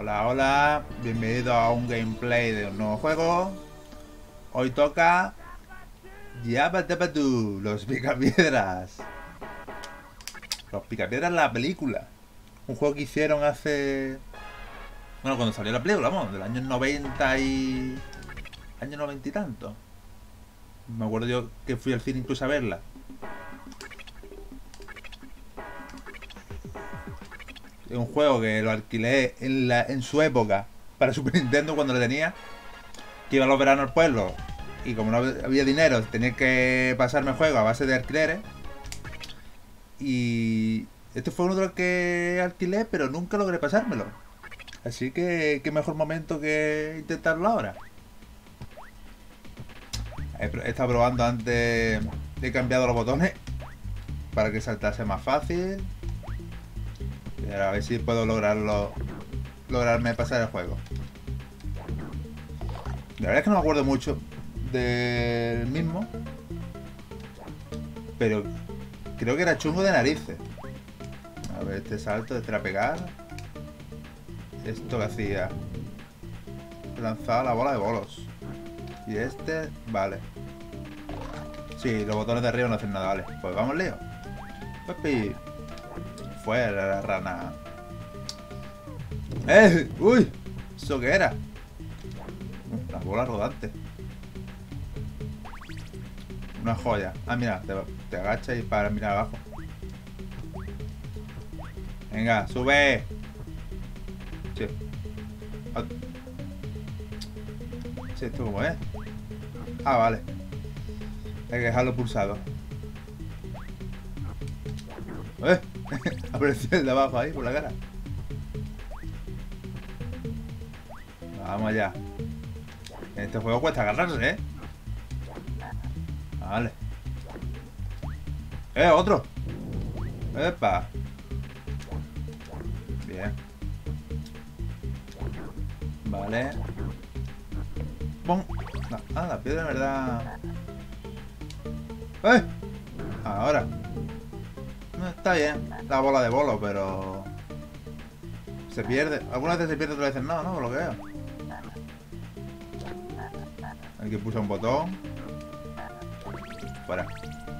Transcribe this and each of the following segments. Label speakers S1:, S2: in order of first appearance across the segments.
S1: Hola, hola, bienvenido a un gameplay de un nuevo juego. Hoy toca Yapatapatú, los picapiedras. Los picapiedras, la película. Un juego que hicieron hace... Bueno, cuando salió la película, vamos, del año 90 y... Año 90 y tanto. Me acuerdo yo que fui al cine incluso a verla. Es un juego que lo alquilé en su época para Super Nintendo cuando lo tenía. Que iba a los veranos al pueblo y como no había dinero tenía que pasarme el juego a base de alquileres. Y este fue uno de los que alquilé, pero nunca logré pasármelo. Así que qué mejor momento que intentarlo ahora. He estado probando antes, he cambiado los botones para que saltase más fácil. Y ahora a ver si puedo lograrme pasar el juego. La verdad es que no me acuerdo mucho del mismo, pero creo que era chungo de narices. A ver, este salto, este era pegar. Esto que hacía, lanzaba la bola de bolos. Y este, vale. Sí, los botones de arriba no hacen nada, vale. Pues vamos, Leo. Papi. Fuera la rana. ¡Uy! ¿Eso qué era? La bola rodante. Una joya. Ah, mira, te agachas y para mirar abajo. Venga, sube. Sí. Sí, ¿esto cómo es? Ah, vale. Hay que dejarlo pulsado. Apareció el de abajo ahí por la cara. Vamos allá. En este juego cuesta agarrarse, ¿eh? Vale. ¡Otro! ¡Epa! Bien. Vale. ¡Bum! Ah, la piedra en verdad... Ahora. No, está bien. La bola de bolo, pero... Se pierde. Algunas veces se pierde, otras veces no, ¿no? Bloqueo. Hay que pulsar un botón. Fuera.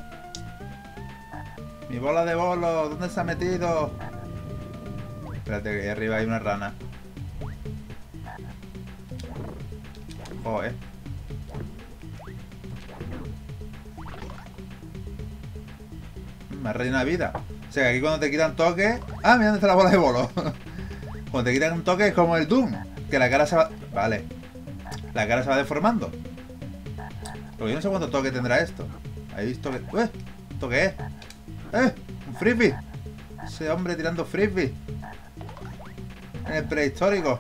S1: Mi bola de bolo, ¿dónde se ha metido? Espérate, que ahí arriba hay una rana. Joder. Me ha rellenado de vida. O sea que aquí cuando te quitan toques... Ah, mira dónde está la bola de bolo. Cuando te quitan un toque es como el Doom. Que la cara se va... Vale. La cara se va deformando. Pero yo no sé cuánto toque tendrá esto. ¿He visto que... ¿Esto qué es? Un frisbee. Ese hombre tirando frisbee. En el prehistórico.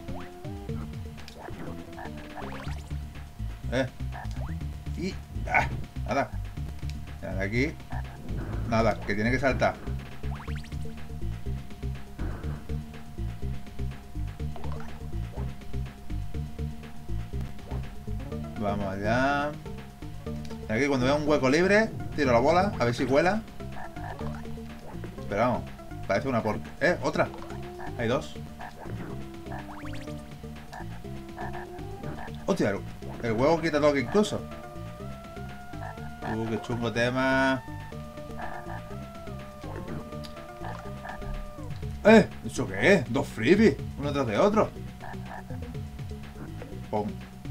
S1: Y... nada. De aquí. Nada, que tiene que saltar. Vamos allá. De aquí cuando vea un hueco libre, tiro la bola, a ver si cuela. Pero vamos, parece una porca. Otra. Hay dos. Hostia, el huevo quita toque incluso. Qué chungo tema. ¿Eso qué es? Dos freebies, uno tras de otro. Pum.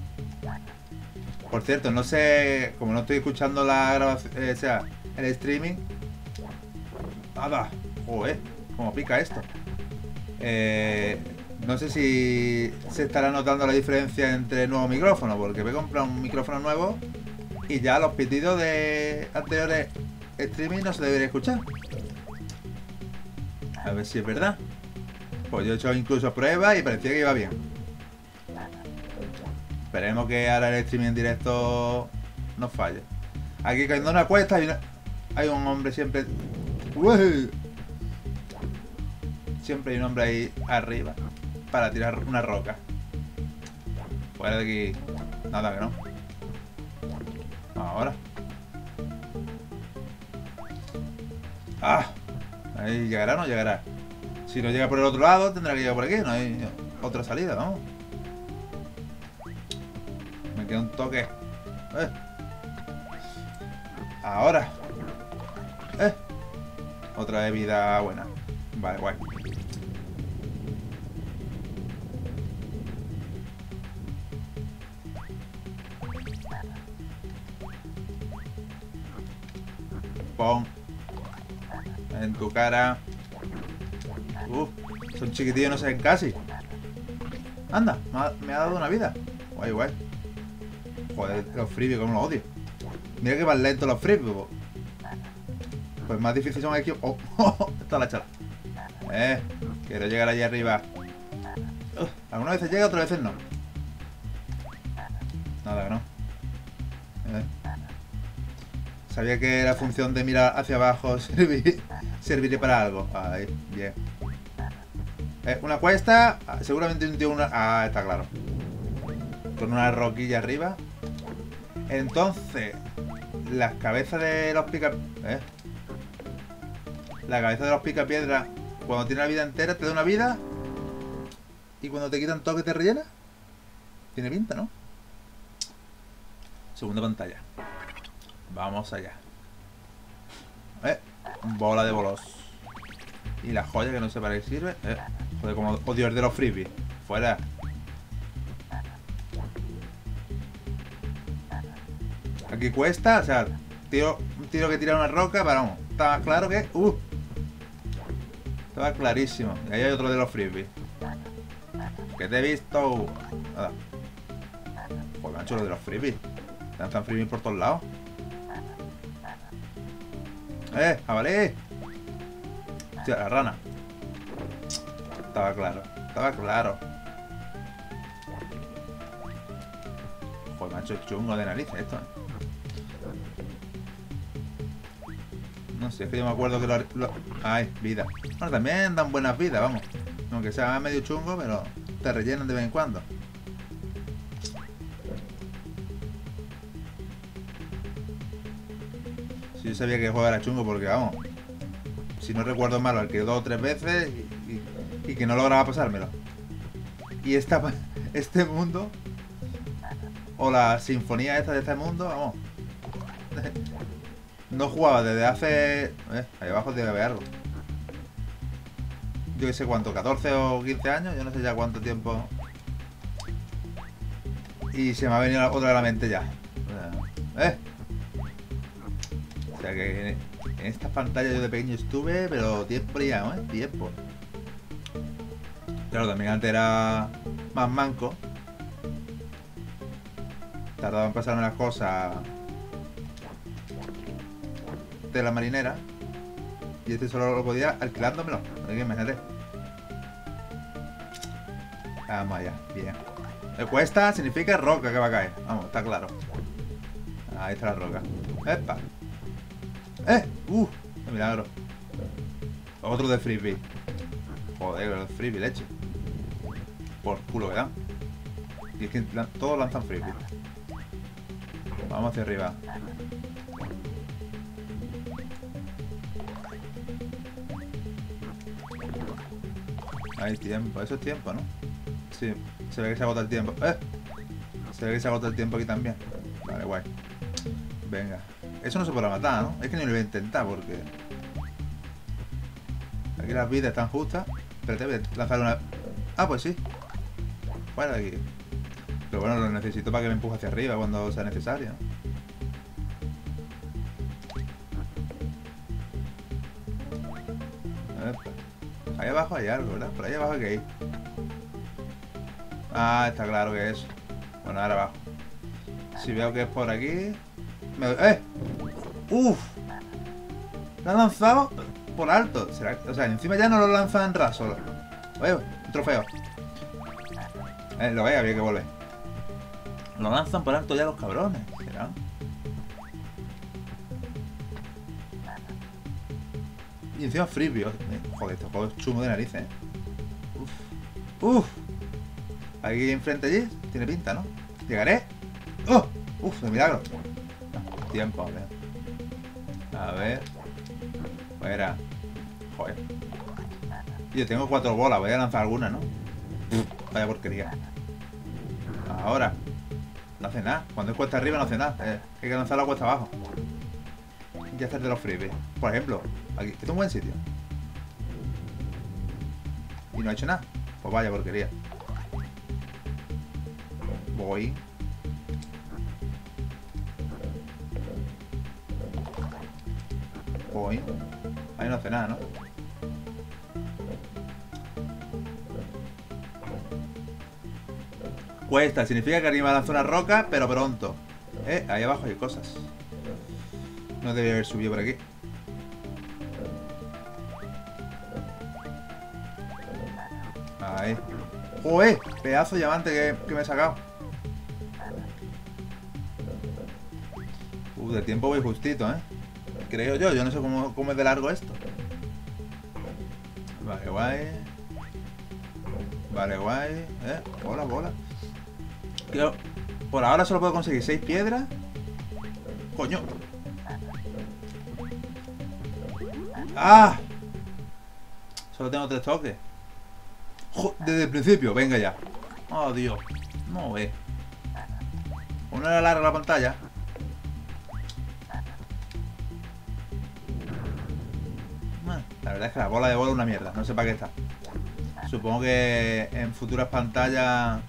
S1: Por cierto, no sé, como no estoy escuchando la grabación, o sea, el streaming. Nada. Joder, cómo pica esto. No sé si se estará notando la diferencia entre nuevo micrófono, porque me he comprado un micrófono nuevo y ya los pitidos de anteriores streaming no se debería escuchar. A ver si es verdad. Pues yo he hecho incluso pruebas y parecía que iba bien. Esperemos que ahora el streaming en directo no falle. Aquí cayendo una cuesta hay un hombre siempre... ¡Uy! Siempre hay un hombre ahí arriba para tirar una roca. Fuera de aquí. Nada que no. Ahora. Ahí llegará o no llegará. Si no llega por el otro lado, tendrá que llegar por aquí. No hay... otra salida, vamos. Me queda un toque. Ahora. Otra bebida buena. Vale, guay. Pon. En tu cara. Son chiquitillos, no se ven casi. Anda, me ha dado una vida. Guay, guay. Joder, los freebies, como los odio. Mira que van lentos los freebies. Pues más difícil son aquí. Está la chala. Quiero llegar allí arriba. Algunas veces llega, otras veces no. Nada, que no. Sabía que la función de mirar hacia abajo serviría para algo. Ahí, bien. Una cuesta. Seguramente un tío está claro. Con una roquilla arriba. Entonces, las cabezas de los la cabeza de los picapiedras, cuando tiene la vida entera, te da una vida. Y cuando te quitan toque, te rellena. Tiene pinta, ¿no? Segunda pantalla. Vamos allá. Bola de bolos. Y la joya que no sé para qué sirve. Joder, como odio el de los freebies. Fuera. Aquí cuesta, o sea, un tiro que tira una roca, pero vamos. Estaba claro que. Estaba clarísimo. Y ahí hay otro de los freebies. Que te he visto. Nada. Joder, macho, lo de los freebies. Están freebies por todos lados. ¡Jabalí! Hostia, la rana. Estaba claro. Estaba claro. Joder, macho, es chungo de narices esto, No sé, es que yo me acuerdo que ¡ay, vida! Bueno, también dan buenas vidas, vamos. Aunque sea medio chungo, pero te rellenan de vez en cuando. Si yo sabía que el juego era chungo porque, vamos, si no recuerdo mal, alquilé 2 o 3 veces y que no lograba pasármelo. Y este mundo, o la sinfonía esta de este mundo, vamos, no jugaba desde hace... ahí abajo debe haber algo. Yo que sé cuánto, 14 o 15 años, yo no sé ya cuánto tiempo. Y se me ha venido otra a la mente ya. O sea que en estas pantallas yo de pequeño estuve, pero tiempo ya, tiempo. Claro, también antes era más manco. Tardaba en pasarme las cosas de la marinera. Y este solo lo podía alquilándomelo. Imagínate. Vamos allá, bien. Cuesta significa roca que va a caer. Vamos, está claro. Ahí está la roca. ¡Epa! ¡Qué milagro! Otro de freebie. Joder, el freebie, leche. Por culo que dan. Y es que todos lanzan freebie. Vamos hacia arriba. Hay tiempo, eso es tiempo, ¿no? Sí, se ve que se agota el tiempo. Se ve que se agota el tiempo aquí también. Vale, guay. Venga. Eso no se podrá matar, ¿no? Es que ni lo voy a intentar porque... Aquí las vidas están justas. Espérate, voy a lanzar una... Ah, pues sí. Fuera de aquí. Pero bueno, lo necesito para que me empuje hacia arriba cuando sea necesario, ¿no? Ahí abajo hay algo, ¿verdad? Por ahí abajo hay que ir. Ah, está claro que es. Bueno, ahora abajo. Si veo que es por aquí... ¡Uf! Lo han lanzado por alto. ¿Será? O sea, encima ya no lo lanzan raso. Oye, un trofeo. Lo veis, había que volver. Lo lanzan por alto ya los cabrones. ¿Será? Y encima freebie. Joder, este juego es chungo de narices, Uf. Aquí enfrente allí. Tiene pinta, ¿no? Llegaré. Uf, de milagro. Tiempo, a ver. A ver. Fuera. Joder. Yo tengo 4 bolas. Voy a lanzar alguna, ¿no? Vaya porquería. Ahora. No hace nada. Cuando es cuesta arriba no hace nada. Hay que lanzar la cuesta abajo. Y hacer de los freebies. Por ejemplo, aquí. Este es un buen sitio. Y no ha hecho nada. Pues vaya porquería. Voy. Voy. Ahí no hace nada, ¿no? Cuesta, significa que arriba lanza una roca, pero pronto. Ahí abajo hay cosas. No debería haber subido por aquí. Ahí. ¡Joder! Pedazo de diamante que me he sacado. De tiempo voy justito, ¿eh? Creo yo. Yo no sé cómo es de largo esto. Vale, guay. Vale, guay. Bola, bola. Por ahora solo puedo conseguir 6 piedras. Coño. ¡Ah! Solo tengo 3 toques. Desde el principio, venga ya. Oh, Dios. No ve. Una era larga la pantalla. La verdad es que la bola de bola es una mierda. No sé para qué está. Supongo que en futuras pantallas...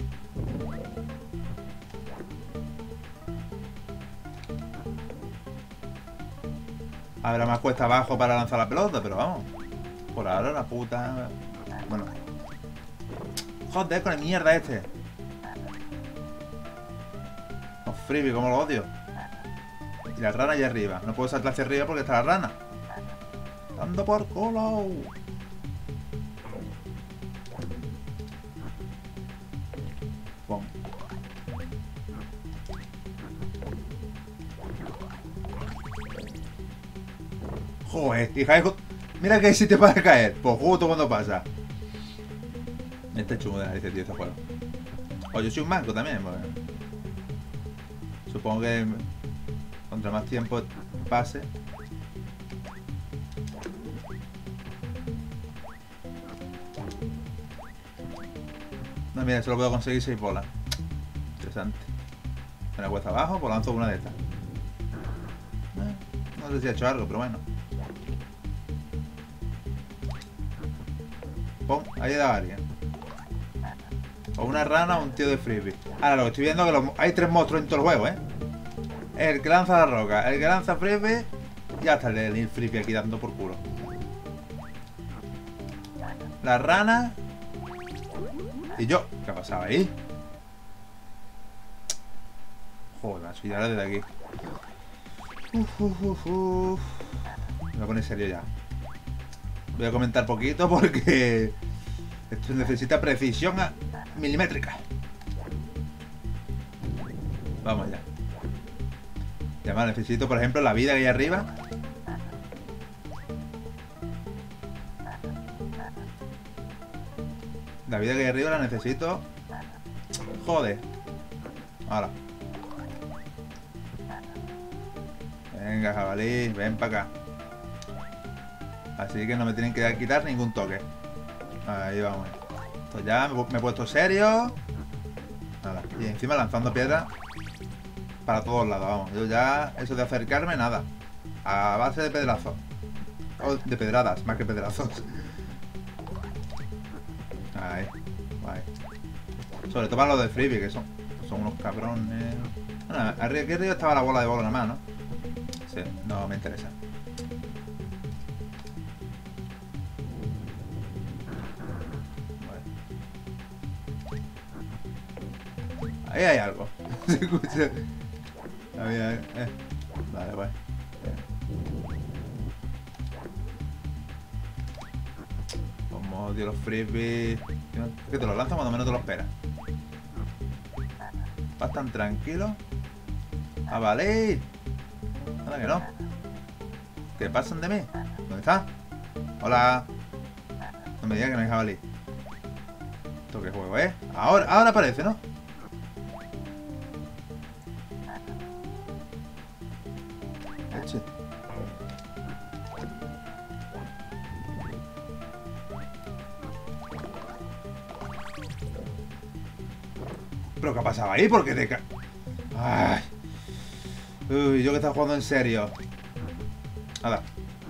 S1: habrá más cuesta abajo para lanzar la pelota, pero vamos. Por ahora la puta... Bueno. Joder, con el mierda este. Los freebies, como los odio. Y la rana allá arriba. No puedo saltar hacia arriba porque está la rana. Dando por culo. Pum. Joder, hija de... Mira que hay sitio para caer. Pues justo cuando pasa. Este chungo de narices, tío, este juego. O yo soy un manco también, pues. Supongo que contra más tiempo pase. No, mira, solo puedo conseguir 6 bolas. Interesante. Me la cuesta abajo, pues lanzo una de estas. No sé si ha hecho algo, pero bueno. Pum, ahí da alguien. O una rana o un tío de freebie. Ahora lo que estoy viendo es que hay 3 monstruos en todo el juego, ¿eh? El que lanza la roca, el que lanza freebie. Y hasta el freebie aquí dando por culo. La rana. Y yo. ¿Qué ha pasado ahí? Joder, macho, y ahora desde aquí. Me voy a poner serio ya. Voy a comentar poquito porque esto necesita precisión milimétrica. Vamos ya. Y además necesito, por ejemplo, la vida que hay arriba. La vida que hay arriba la necesito. Joder. Ahora. Venga, jabalí, ven para acá. Así que no me tienen que quitar ningún toque. Ahí vamos. Esto ya me he puesto serio. Nada. Y encima lanzando piedras para todos lados, vamos. Yo ya, eso de acercarme, nada. A base de pedrazos. O de pedradas, más que pedrazos. Ahí. Guay. Sobre todo para los de freebie, que son unos cabrones. Bueno, aquí arriba estaba la bola de bola nada más, ¿no? Sí, no me interesa. Ahí hay algo. Se escucha. Vale, pues. Como odio los freebies. Es que te los lanzan cuando menos te lo esperas. Vas tan tranquilo. ¡Ah, vale! Nada que no. ¿Qué pasan de mí? ¿Dónde está? Hola. No me digas que no hay jabalí. ¿Esto qué juego es? Ahora aparece, ¿no? Eche. ¿Pero qué ha pasado ahí? ¿Por qué te Ay. Uy, yo que estaba jugando en serio. Nada.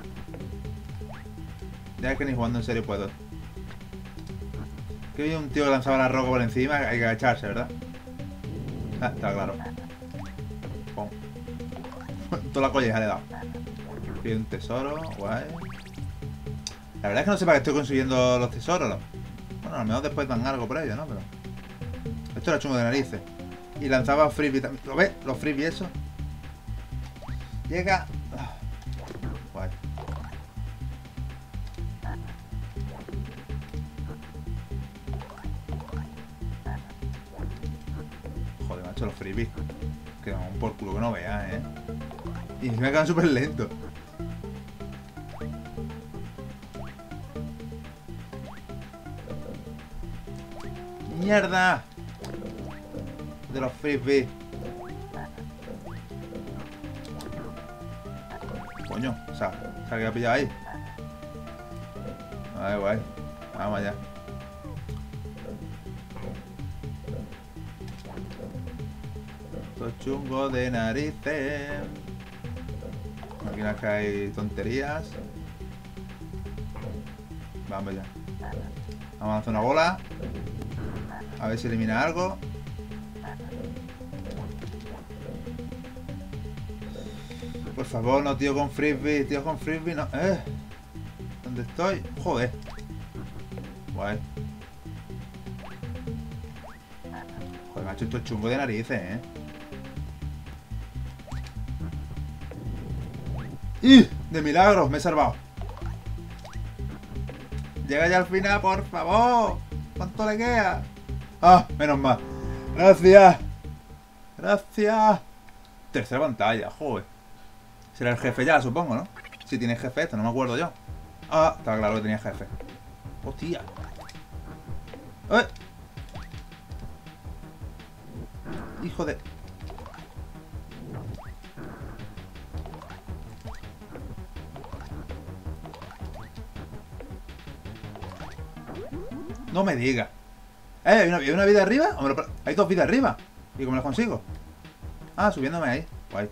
S1: Ya es que ni jugando en serio puedo. Que había un tío que lanzaba la roca por encima. Hay que agacharse, ¿verdad? Ah, está claro. Pum. Toda la colleja le he dado. Aquí un tesoro, guay. La verdad es que no sé para qué estoy consiguiendo los tesoros. Bueno, a lo mejor después dan algo por ello, ¿no? Pero esto era chungo de narices. Y lanzaba frisbee también. ¿Lo ves? Los frisbee eso. Llega. Guay. Joder, macho, los frisbee. Quedan un por culo que no veas, ¿eh? Y me quedan súper lentos. ¡Mierda! De los frisbee. Coño, o sea, se ha quedado pillado ahí. Ay, guay. Vamos allá. Esto chungo de narices. Aquí no es que hay tonterías. Vamos ya. Vamos a hacer una bola. A ver si elimina algo. Por favor, no tío con frisbee. Tío con frisbee, no. ¿Dónde estoy? Joder. Guay. Joder, macho, esto es chungo de narices, ¡Y! De milagros, me he salvado. Llega ya al final, por favor. ¿Cuánto le queda? Ah, menos mal. Gracias. Gracias. Tercera pantalla, joder. Será el jefe ya, supongo, ¿no? Si tiene jefe esto, no me acuerdo yo. Ah, estaba claro que tenía jefe. Hostia. Hijo de... No me diga. ¿Hay una vida arriba? Hay dos vidas arriba. ¿Y cómo las consigo? Ah, subiéndome ahí. Guay.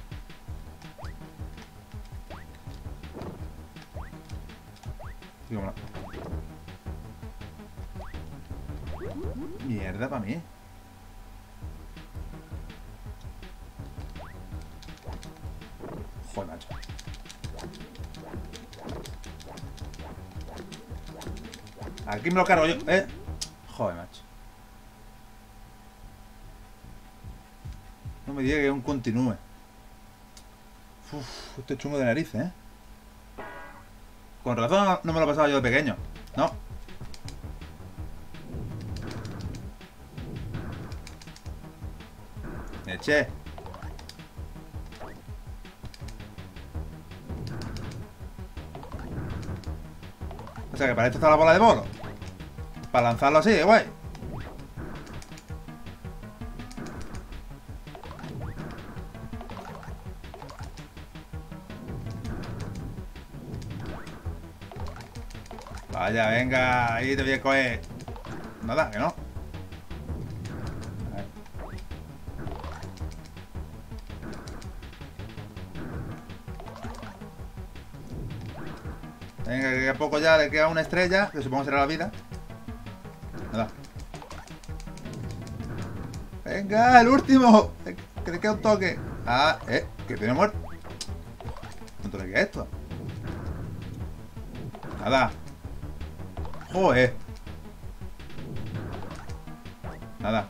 S1: ¿Y cómo Mierda para mí. Joder, macho. Aquí me lo cargo yo, Joder, macho. No me diga que aún continúe. Uf, esto es chungo de narices, Con razón no me lo pasaba yo de pequeño. No. Eche. O sea que para esto está la bola de bolo. Para lanzarlo así, guay. Vaya, venga, ahí te voy a coger. Nada, que no. Venga, que a poco ya le queda una estrella, que supongo será la vida. Nada. Venga, el último. Que le queda un toque. Ah, que tiene muerto. ¿Cuánto le queda esto? Nada. Joder. Nada.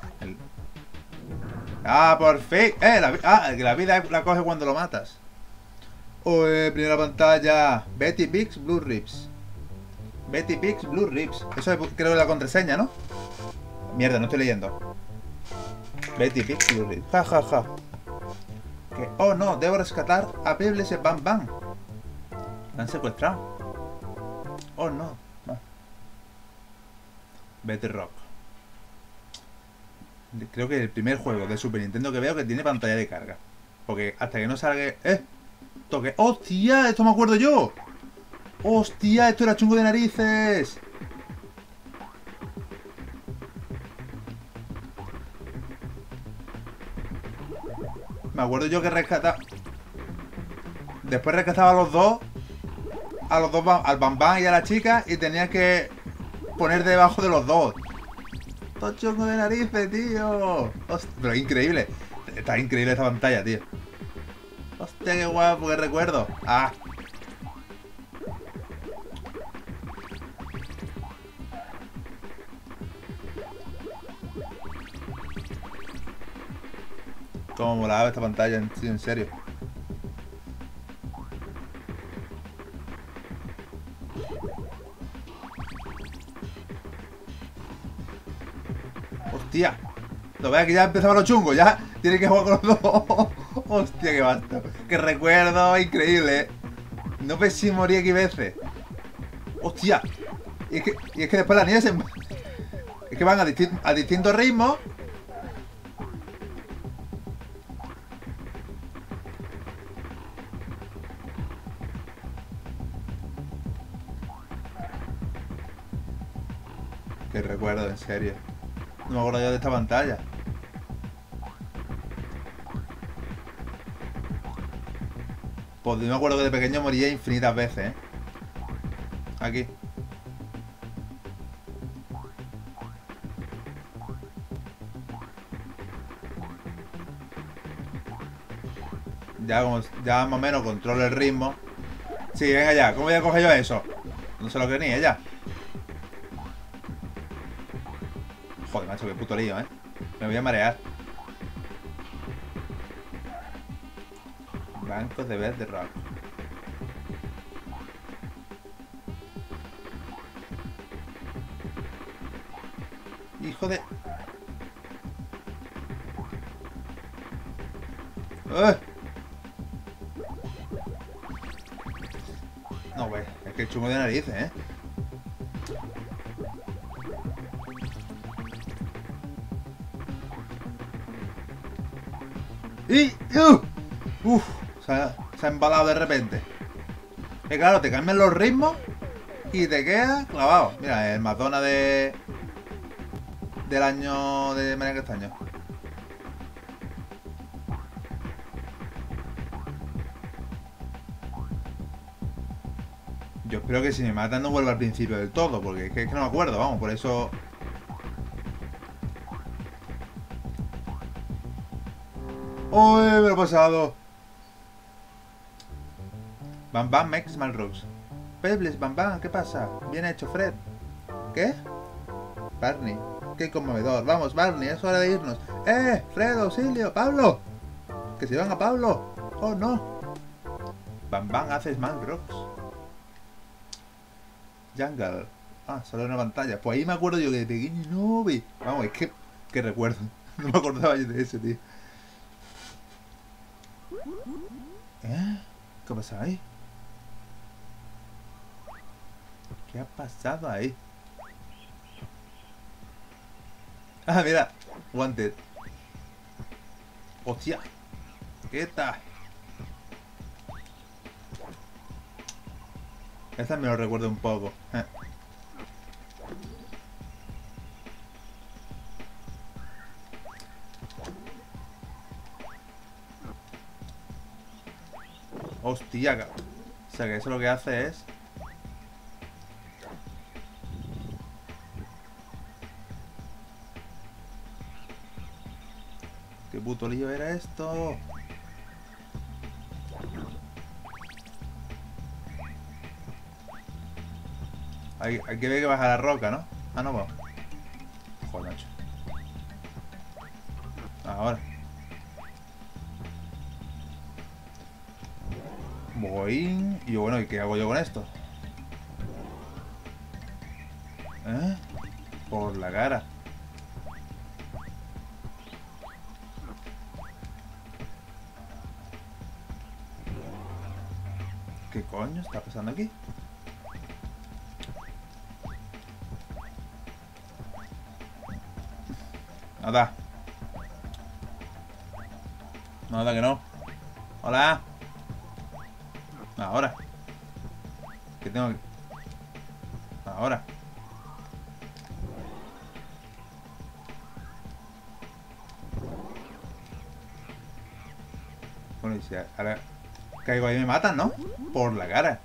S1: Ah, por fin. Que la vida la coge cuando lo matas. Primera pantalla. Betty Pig's Blue Ribs. Betty Pig's Blue Ribs. Eso creo que es la contraseña, ¿no? Mierda, no estoy leyendo. Betty Pig's Blue Ribs. Ja, ja, ja. Que, oh no, debo rescatar a Pebbles y Bam Bam. ¿La han secuestrado? Oh no. Betty Rock. Creo que es el primer juego de Super Nintendo que veo que tiene pantalla de carga. Porque hasta que no salga... Toque. ¡Hostia! ¡Esto me acuerdo yo! ¡Hostia! ¡Esto era chungo de narices! Me acuerdo yo que rescataba... Después rescataba a los dos. Al Bam Bam y a la chica. Y tenía que poner debajo de los dos. Todo chungo de narices, tío. Hostia, pero increíble. Está increíble esta pantalla, tío. Hostia, qué guapo, qué recuerdo. Ah. Cómo molaba esta pantalla, en serio. Hostia. Lo veas que ya empezaba los chungos, ya tiene que jugar con los dos. Hostia, qué basta. Qué recuerdo, increíble. No ves si moría aquí veces. Hostia. Y es que después la niña se... Es que van a distintos ritmos. Qué recuerdo, en serio. No me acuerdo yo de esta pantalla. Pues yo me acuerdo que de pequeño moría infinitas veces, ¿eh? Aquí. Ya más o menos controlo el ritmo. Sí, venga ya. ¿Cómo voy a coger yo eso? No se lo cree ni ella. Joder, macho, qué puto lío, ¿eh? Me voy a marear. Bancos de vez de rock. Hijo de... No, güey. Es que el chungo de narices, ¿eh? Y... Uf, se ha embalado de repente. Que claro, te cambian los ritmos y te quedas clavado. Mira, el Madonna del año de María Castaño. Yo espero que si me matan no vuelva al principio del todo, porque es que no me acuerdo, vamos, por eso... ¡Uy, me lo he pasado! Bam Bam makes mal rocks. Pebbles, Bam Bam, ¿qué pasa? Bien hecho, Fred. ¿Qué? Barney, qué conmovedor. Vamos, Barney, es hora de irnos. Fred, auxilio, Pablo. Que se van a Pablo. Oh, no. Bam Bam hace mal rocks. Jungle. Ah, solo en una pantalla. Pues ahí me acuerdo yo que de pequeño no vi. Vamos, es que recuerdo. No me acordaba yo de eso, tío. ¿Qué pasa ahí? ¿Qué ha pasado ahí? Ah, mira. Wanted. Hostia. ¿Qué tal? Esta me lo recuerdo un poco. Hostia. O sea que eso lo que hace es... ¿Qué puto lío era esto? Hay que ver que baja la roca, ¿no? Ah, no, va. Joder, macho. Ahora. Voy... Y bueno, ¿y qué hago yo con esto? Por la cara. ¿Qué coño está pasando aquí? Nada. Nada que no. Hola. Ahora. ¿Qué tengo que...? Ahora. Bueno, y si ahora caigo ahí me matan, ¿no? Por la cara.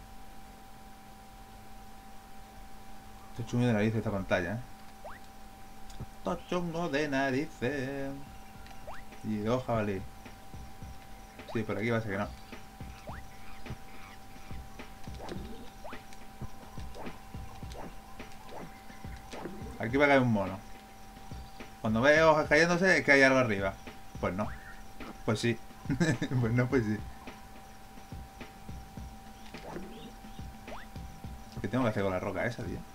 S1: Esto es chungo de narices esta pantalla, ¿eh? Esto es chungo de narices. Y dos jabalí. Sí, por aquí va a ser que no. Aquí va a caer un mono. Cuando ve hojas cayéndose es que hay algo arriba. Pues no. Pues sí. Pues no, pues sí. ¿Qué tengo que hacer con la roca esa, tío?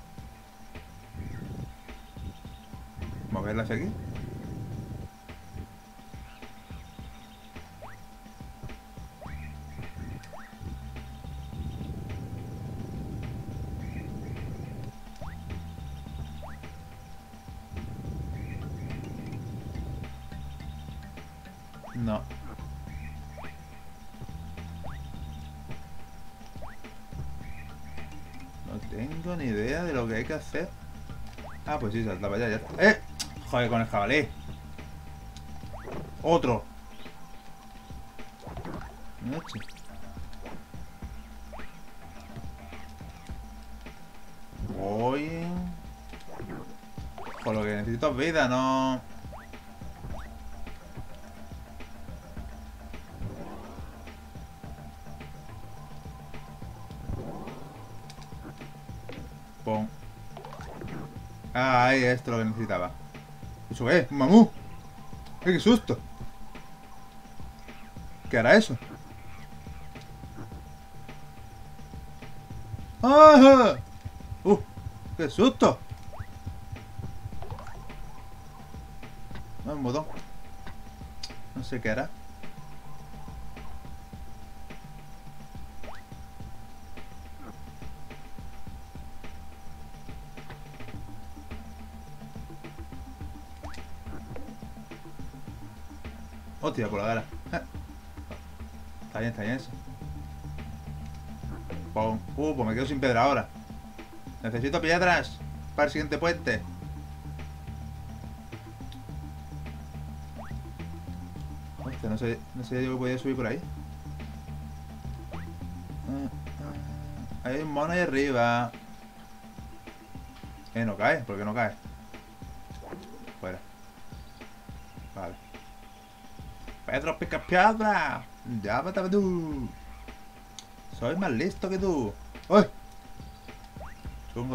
S1: ¿Moverla hacia aquí? No. No tengo ni idea de lo que hay que hacer. Ah, pues sí, salta para allá, ya está. ¡Eh! Joder, con el jabalí. Otro. Noche. Voy. Por lo que necesito es vida, no. Pon. Ah, ahí, esto es lo que necesitaba. ¿Eso qué? ¿Un mamú? ¡Qué susto! ¿Qué hará eso? ¡Ah! ¡Qué susto! No, un botón. No sé qué hará. Hostia, por la cara. Está bien eso. Pum. Pues me quedo sin piedra ahora. Necesito piedras para el siguiente puente. Hostia, no sé yo que podía subir por ahí. Hay un mono ahí arriba. No cae. ¿Por qué no cae? Fuera. Vale. Pedro pica piedra. Ya vete tú. Soy más listo que tú. ¡Uy! Chungo.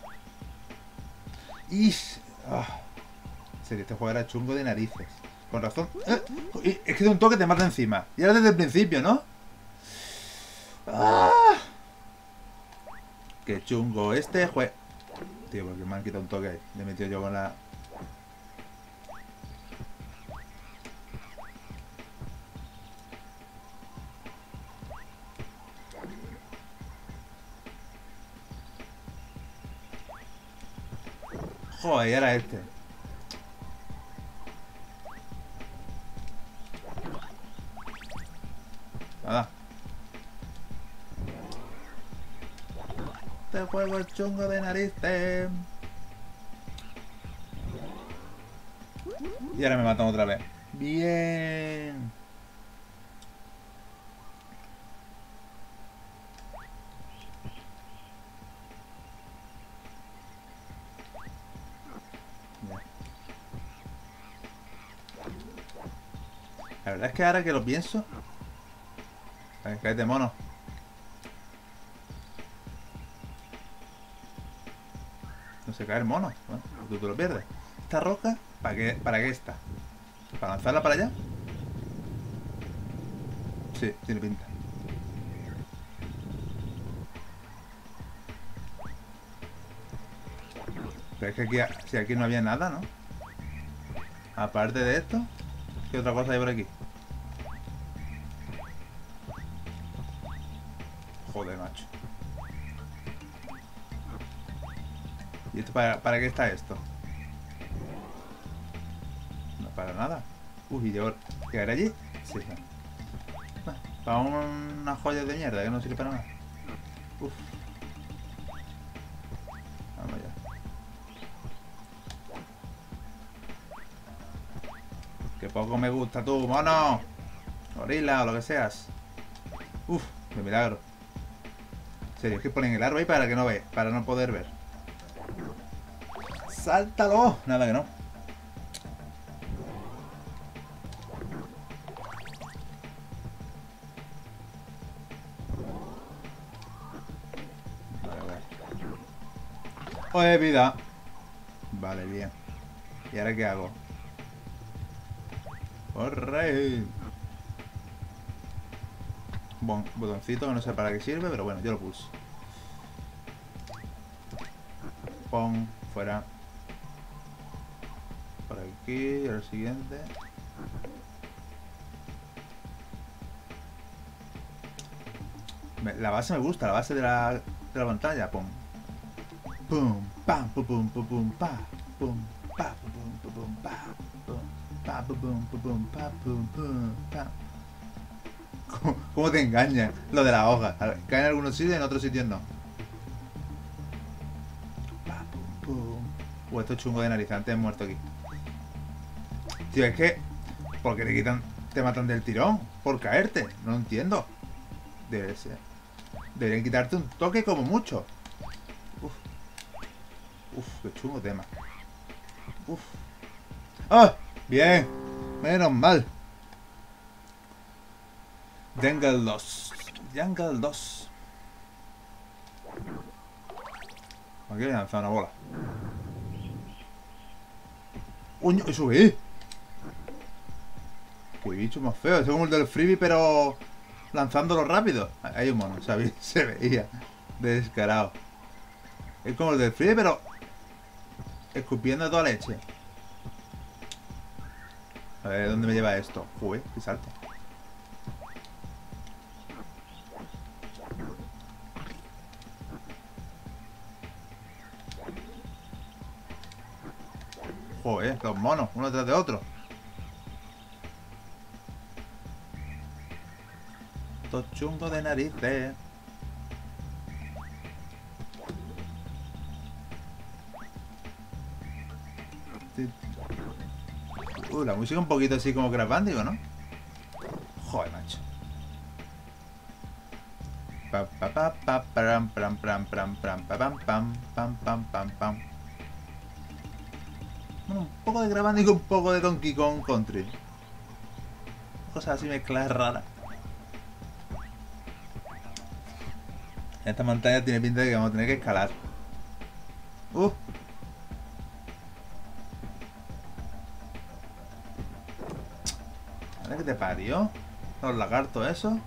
S1: ¡Ish! En serio, este juego era chungo de narices. Con razón. Es que de un toque te mata encima. Y ahora desde el principio, ¿no? ¡Qué chungo este juego! Tío, porque me han quitado un toque ahí. Le he metido yo con la... Joder, era este. Nada. Este juego es chungo de narices. Y ahora me matan otra vez. Bien. La verdad es que ahora que lo pienso... Cállate, mono. No se cae el mono. Bueno, tú te lo pierdes. ¿Esta roca? ¿Para qué está? ¿Para lanzarla para allá? Sí, tiene pinta. Pero es que aquí, si aquí no había nada, ¿no? Aparte de esto, ¿qué otra cosa hay por aquí? Joder, macho. ¿Y esto para qué está esto? No para nada. Uy, ¿llegaré allí? Sí. Para unas joyas de mierda que no sirve para nada. Uf. Vamos allá. Que poco me gusta tú, mono. gorila o lo que seas. Uf, de milagro. En serio, es que ponen el árbol ahí para que no ve, para no poder ver. ¡Sáltalo! Nada que no. Vale, vale. ¡Oye, vida! Vale, bien. ¿Y ahora qué hago? ¡Corre! Botoncito que no sé para qué sirve, pero bueno, yo lo pulso. Pon, fuera. Por aquí, el siguiente. La base me gusta, la base de la pantalla. Pum. Pum, pam, pum, pum, pum, pum, pa. Pum, pa, pum, pum, pum, pa. Pum, pa, pum, pum, pum, pa, pum, pum, pa. ¿Cómo te engaña lo de la hoja? Cae en algunos sitios y en otros sitios no. Pa, pum, pum. Esto es chungo de nariz, antes he muerto aquí. Tío, es que... ¿por qué te matan del tirón? Por caerte. No lo entiendo. Debe ser. Deberían quitarte un toque como mucho. Uf. Uf, qué chungo tema. Uf. ¡Ah! Bien. Menos mal. Jungle 2. Jungle 2. Aquí voy a lanzar una bola. ¡Uy! ¡Eso es! ¡Qué bicho más feo! Es como el del freebie, pero lanzándolo rápido. Hay un mono, ¿sabes? Se veía descarado. Es como el del freebie, pero escupiendo toda leche. A ver, ¿dónde me lleva esto? Uy, qué salto. Joder, los monos, uno detrás de otro. Todo chungo de narices. La música un poquito así como Crash Bandicoot, ¿no? Joder, macho. Bueno, un poco de Crash Bandicoot, un poco de Donkey Kong Country. Cosas así mezcladas raras. Esta montaña tiene pinta de que vamos a tener que escalar. ¿Qué te parió? Los lagartos esos.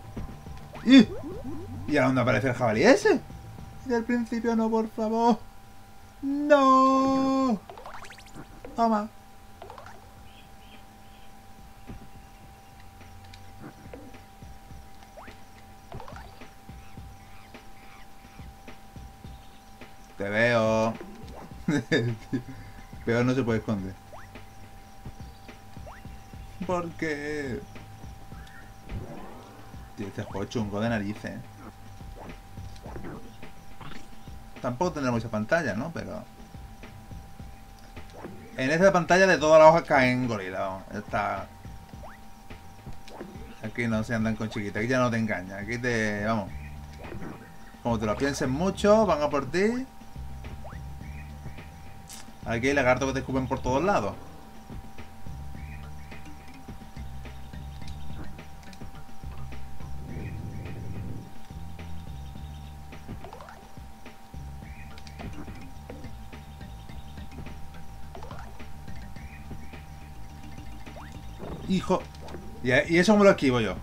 S1: ¿Y a dónde aparece el jabalí ese? Del principio no, por favor. ¡No! Toma. Te veo. Pero no se puede esconder. ¿Por qué? Tío, este juego es chungo de narices. Tampoco tendremos esa pantalla, ¿no? Pero... en esta pantalla de todas las hojas caen gorilas. Esta... aquí no se andan con chiquitas. Aquí ya no te engaña. Aquí te... vamos. Como te lo pienses mucho, van a por ti. Aquí hay lagartos que te escupen por todos lados. Hijo. ¿Y eso me lo esquivo yo?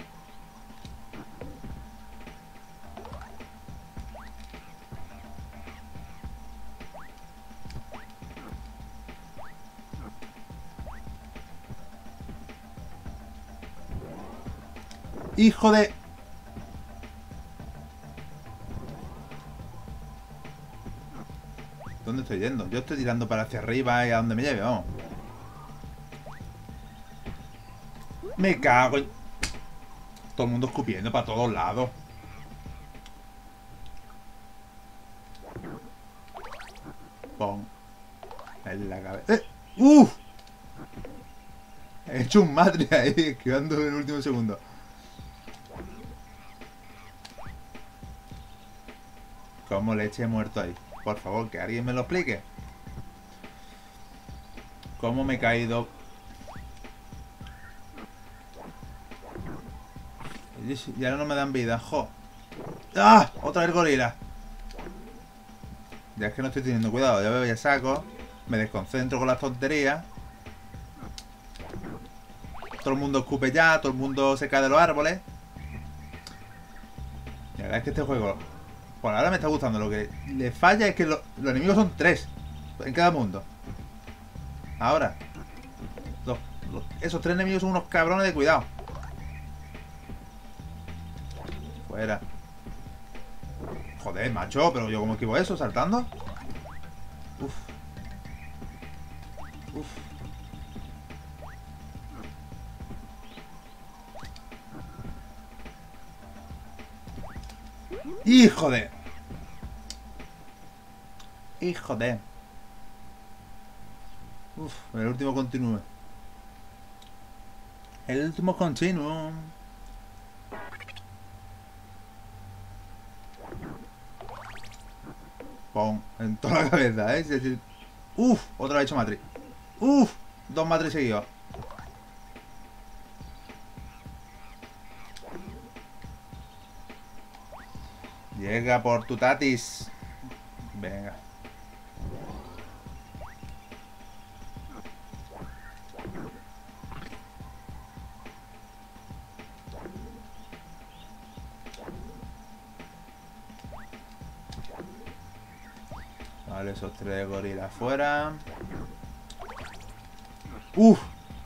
S1: Hijo de... ¿dónde estoy yendo? Yo estoy tirando para hacia arriba y a donde me lleve, vamos. Me cago en... todo el mundo escupiendo para todos lados. Pon. En la cabeza. He hecho un Matrix ahí, esquivando en el último segundo. ¿Cómo leche he muerto ahí? Por favor, que alguien me lo explique. ¿Cómo me he caído? Y ahora no me dan vida, jo. ¡Ah! Otra vez gorila. Ya es que no estoy teniendo cuidado. Ya veo, ya saco. Me desconcentro con las tonterías. Todo el mundo escupe ya. Todo el mundo se cae de los árboles. Y la verdad es que este juego, por ahora me está gustando. Lo que le falla es que los enemigos son 3 en cada mundo. Ahora esos 3 enemigos son unos cabrones de cuidado. Fuera. Joder, macho, pero yo cómo esquivo eso, saltando. Uf. Uf. ¡Hijo de! ¡Hijo de! Uf, el último continúe. El último continuo. Pum, en toda la cabeza, ¿eh? Uf, otra vez hecho Matrix. Uf, 2 Matrix seguidos. Llega por tu tatis. Venga. Vale, esos 3 gorilas fuera. ¡Uf!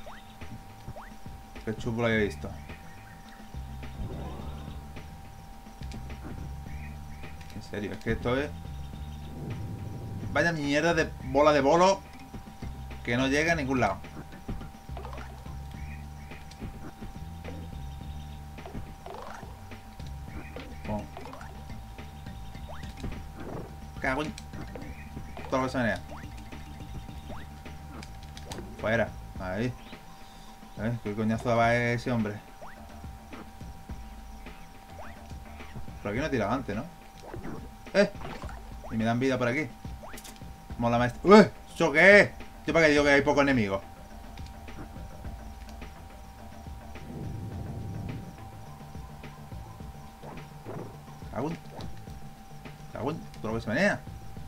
S1: Qué chulo lo había visto. En serio, es que esto es... Vaya mierda de bola de bolo que no llega a ningún lado. Pum. Cago en... todo lo que se menea. Fuera. Ahí. ¿Qué coñazo daba ese hombre? Por aquí no he tirado antes, ¿no? Y me dan vida por aquí. Mola más. ¿Eso qué es? Yo para que digo que hay pocos enemigos. Cago en todo lo que se menea.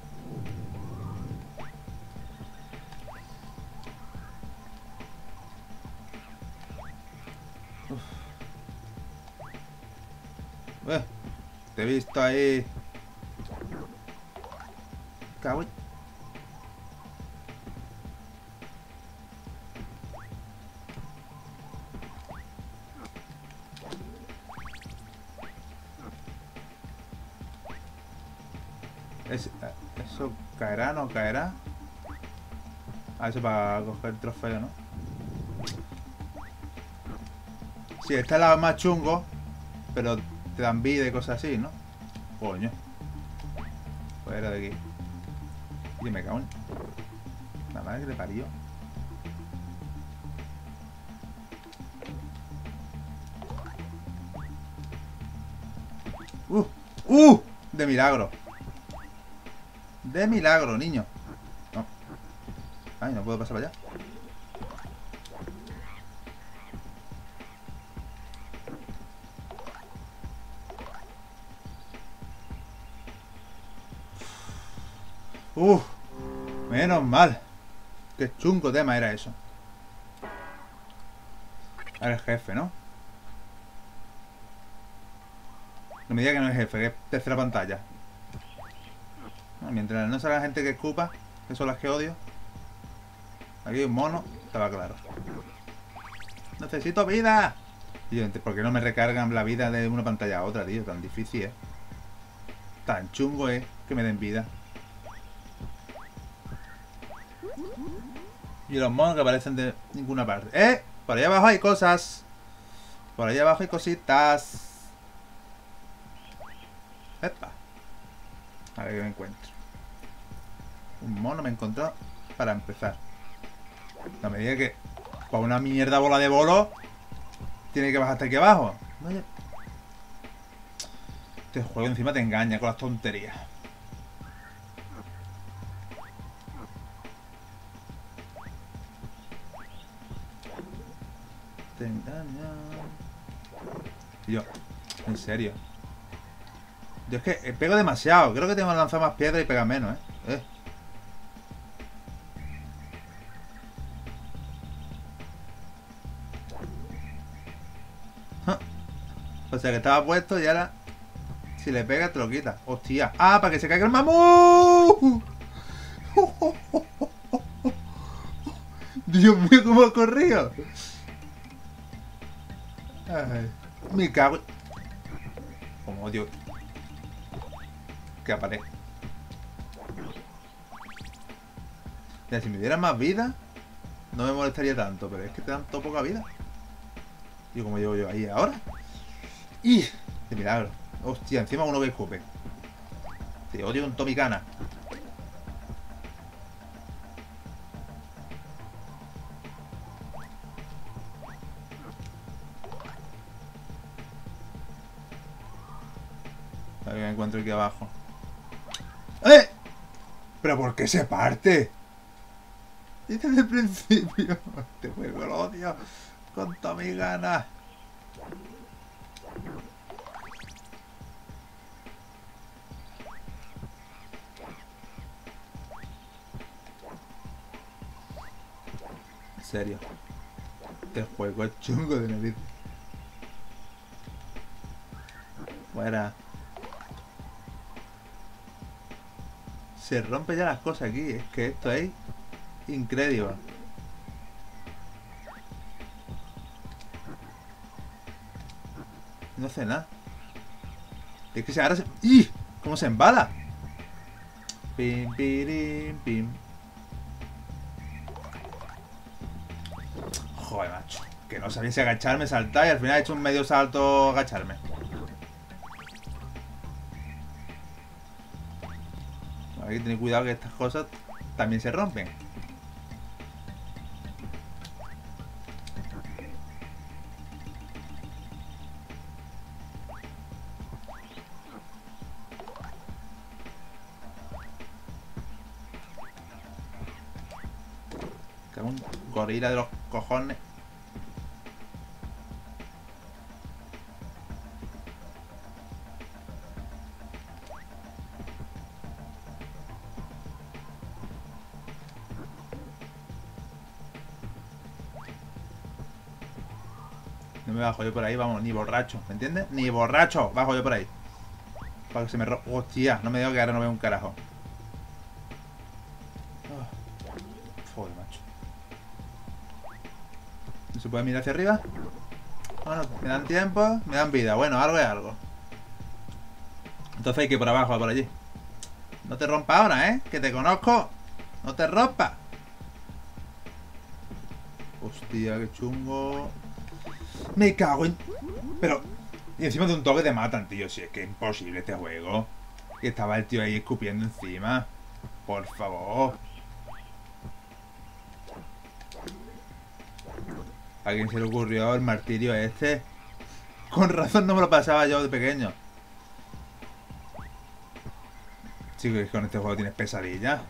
S1: Te he visto ahí. Cago en... ¿Eso caerá o no caerá? Ah, eso para coger el trofeo, ¿no? Sí, esta es la más chungo, pero te dan vida y cosas así, ¿no? Coño. Fuera de aquí. Y me cago en... la madre que le parió. De milagro. De milagro, niño. No. Ay, no puedo pasar para allá. Menos mal. Qué chungo tema era eso. Ahora el jefe, ¿no? No me diga que no es jefe, que es tercera pantalla. No, mientras no salga gente que escupa, que son las que odio. Aquí hay un mono, estaba claro. ¡Necesito vida! Y yo, ¿por qué no me recargan la vida de una pantalla a otra, tío? Tan difícil, ¿eh? Tan chungo es que me den vida. Y los monos que aparecen de ninguna parte. ¡Eh! Por allá abajo hay cosas. Por allá abajo hay cositas. ¡Epa! A ver qué me encuentro. Un mono me encontró para empezar. No me diga que... Para una mierda bola de bolo tiene que bajar hasta aquí abajo. Vaya. Este juego encima te engaña con las tonterías. Te engaña. Yo, en serio. Yo es que pego demasiado. Creo que tengo que lanzar más piedras y pega menos, ¿eh? O sea que estaba puesto y ahora si le pega te lo quita. Hostia. ¡Ah! Para que se caiga el mamú. Dios mío, cómo ha corrido. Ay, me cago en... Como odio que aparezca. Ya, si me dieran más vida no me molestaría tanto, pero es que te dan todo poca vida. Y como llevo yo ahí ahora. ¡Y! De milagro. Hostia, encima uno que escupe. Te odio un Tomicana. A ver que me encuentro aquí abajo. ¡Eh! ¿Pero por qué se parte? Y desde el principio. Este juego lo odio. Con Tomicana. En serio. Este juego es chungo de nariz. Fuera. Se rompen ya las cosas aquí. Es que esto es increíble. No hace nada. Es que ahora se... ¡Ih! ¿Cómo se embala? Pim, pirim, pim. Joder, macho. Que no sabía si agacharme, saltar y al final he hecho un medio salto agacharme. Hay que tener cuidado que estas cosas también se rompen. Que es un gorila de los cojones. No me bajo yo por ahí, vamos, ni borracho, ¿me entiendes? Ni borracho, bajo yo por ahí. Para que se me rompa. Hostia, no me digo que ahora no veo un carajo. Joder, macho. ¿No se puede mirar hacia arriba? Bueno, me dan tiempo, me dan vida. Bueno, algo es algo. Entonces hay que ir por abajo, por allí. No te rompa ahora, ¿eh? Que te conozco. No te rompa. Hostia, qué chungo. Me cago en... Pero... Y encima de un toque te matan, tío. Si es que es imposible este juego. Y estaba el tío ahí escupiendo encima. Por favor. ¿A quién se le ocurrió el martirio este? Con razón no me lo pasaba yo de pequeño. Sí, que con este juego tienes pesadillas.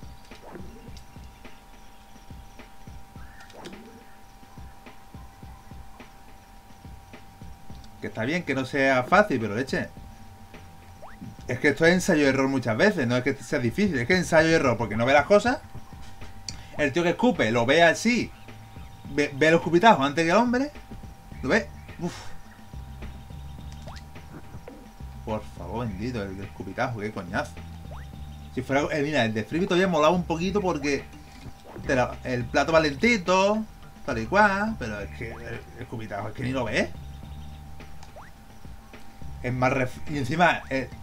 S1: Que está bien que no sea fácil, pero leche. Es que esto es ensayo y error muchas veces. No es que sea difícil, es que es ensayo y error. Porque no ve las cosas. El tío que escupe lo ve así. Ve los escupitajos antes que el hombre. ¿Lo ve? Uf. Por favor, bendito, el escupitajo, qué coñazo. Si fuera... mira, el de Frisbee todavía molaba un poquito porque... el plato valentito, tal y cual, pero es que el escupitajo es que ni lo ves. Es más y encima...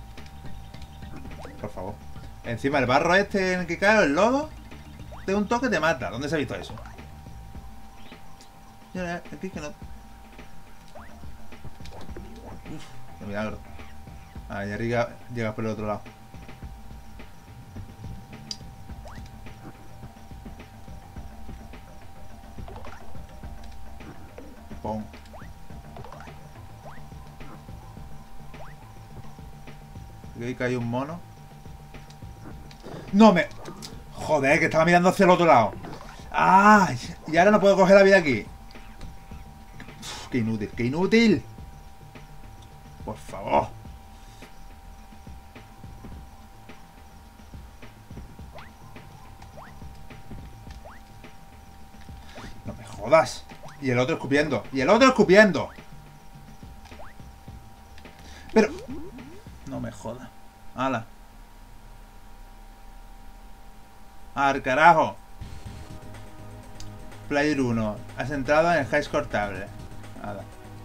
S1: por favor. Encima el barro este en el que cae, el lodo, de un toque te mata. ¿Dónde se ha visto eso? Mira, aquí que no... Uf, qué milagro. Ahí arriba llegas por el otro lado. Pum. Aquí que hay un mono. ¡No me! Joder, que estaba mirando hacia el otro lado. ¡Ah! Y ahora no puedo coger la vida aquí. Uf, ¡qué inútil! ¡Qué inútil! Por favor. No me jodas. Y el otro escupiendo. Y el otro escupiendo. Pero... no me jodas. ¡Hala! ¡Al carajo! Player 1. Has entrado en el high score table. Nada.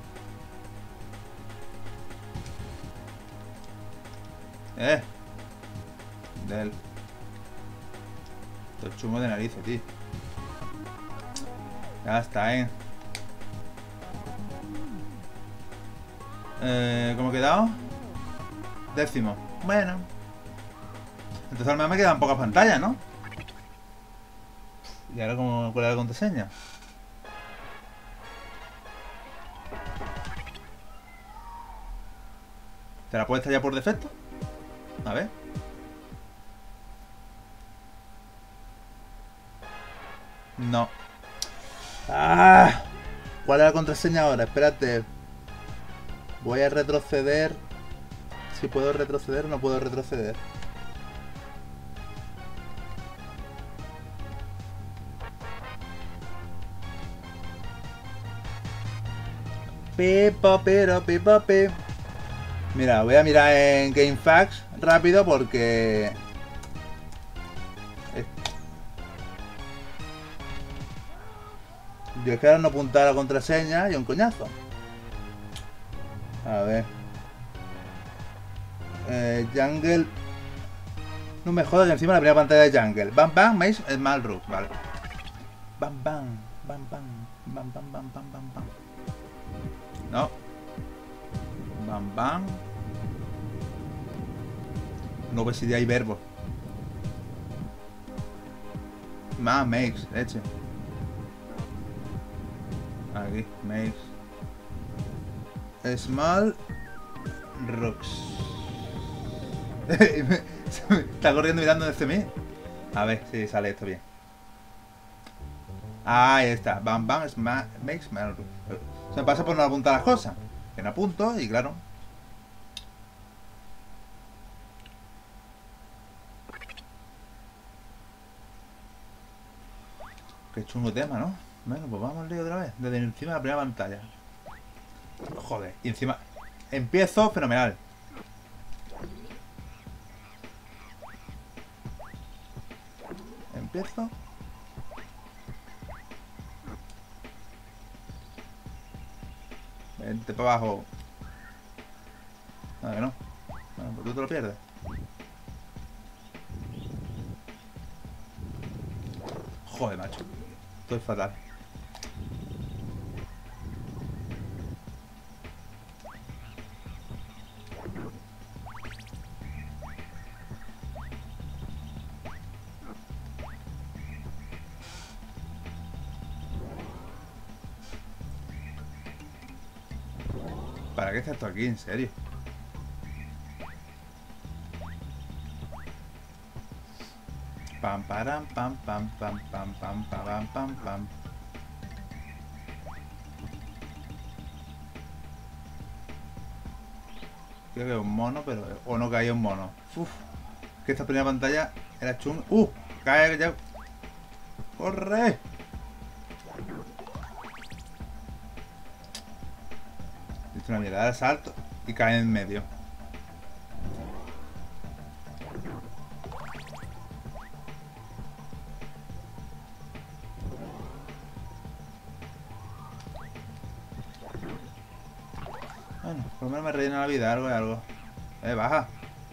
S1: Del. Esto es chumo de narices, tío. Ya está, ¿cómo he quedado? 10º. Bueno. Entonces al menos me quedan pocas pantallas, ¿no? ¿Y ahora cuál es la contraseña? ¿Te la puedes tallar por defecto? A ver. No. ¡Ah! ¿Cuál es la contraseña ahora? Espérate. Voy a retroceder. Si puedo retroceder o no puedo retroceder. Pipo, pero, pipo, pi. Mira, voy a mirar en GameFAQs rápido porque... yo es que ahora no apuntar la contraseña y un coñazo. A ver. Jungle. No me jodas que encima la primera pantalla de Jungle. Bam Bam, Maze, es mal Rook, vale. Bam Bam, Bam Bam, Bam Bam, Bam Bam, Bam Bam. No. Bam Bam. No ves si hay verbos. Más Maze, leche. Aquí, Maze. Small Rocks. Está corriendo mirando desde mí. A ver si sale esto bien. Ahí está. Bam Bam Makes Small Rocks. Se me pasa por no apuntar las cosas. Que no apunto y claro. Qué chungo tema, ¿no? Bueno, pues vamos a leer otra vez. Desde encima de la primera pantalla. Joder, y encima empiezo fenomenal. Empiezo. Vente para abajo. A ver, no. Bueno, pues tú te lo pierdes. Joder, macho. Esto es fatal. ¿Para qué está esto aquí? ¿En serio? Pam, param, pam, pam, pam, pam, pam, pam, pam, pam. Creo que es un mono, pero... o no caía un mono. Uf. Que esta primera pantalla era chunga. Cae ya. ¡Corre! Es una mierda de salto y cae en medio. Bueno, por lo menos me rellena la vida, algo y algo. Baja.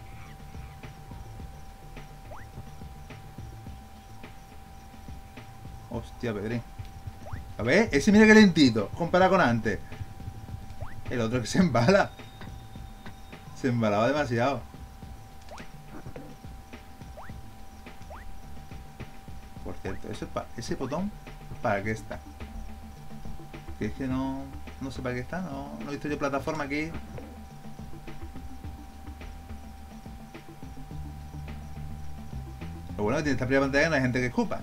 S1: Hostia, Pedrín. A ver, ese mira que lentito, comparado con antes. El otro que se embala. Se embalaba demasiado. Por cierto, ese botón, ¿para qué está? Que es que no sé para qué está, no he visto yo plataforma aquí. Lo bueno es que tiene esta primera pantalla no hay gente que escupa.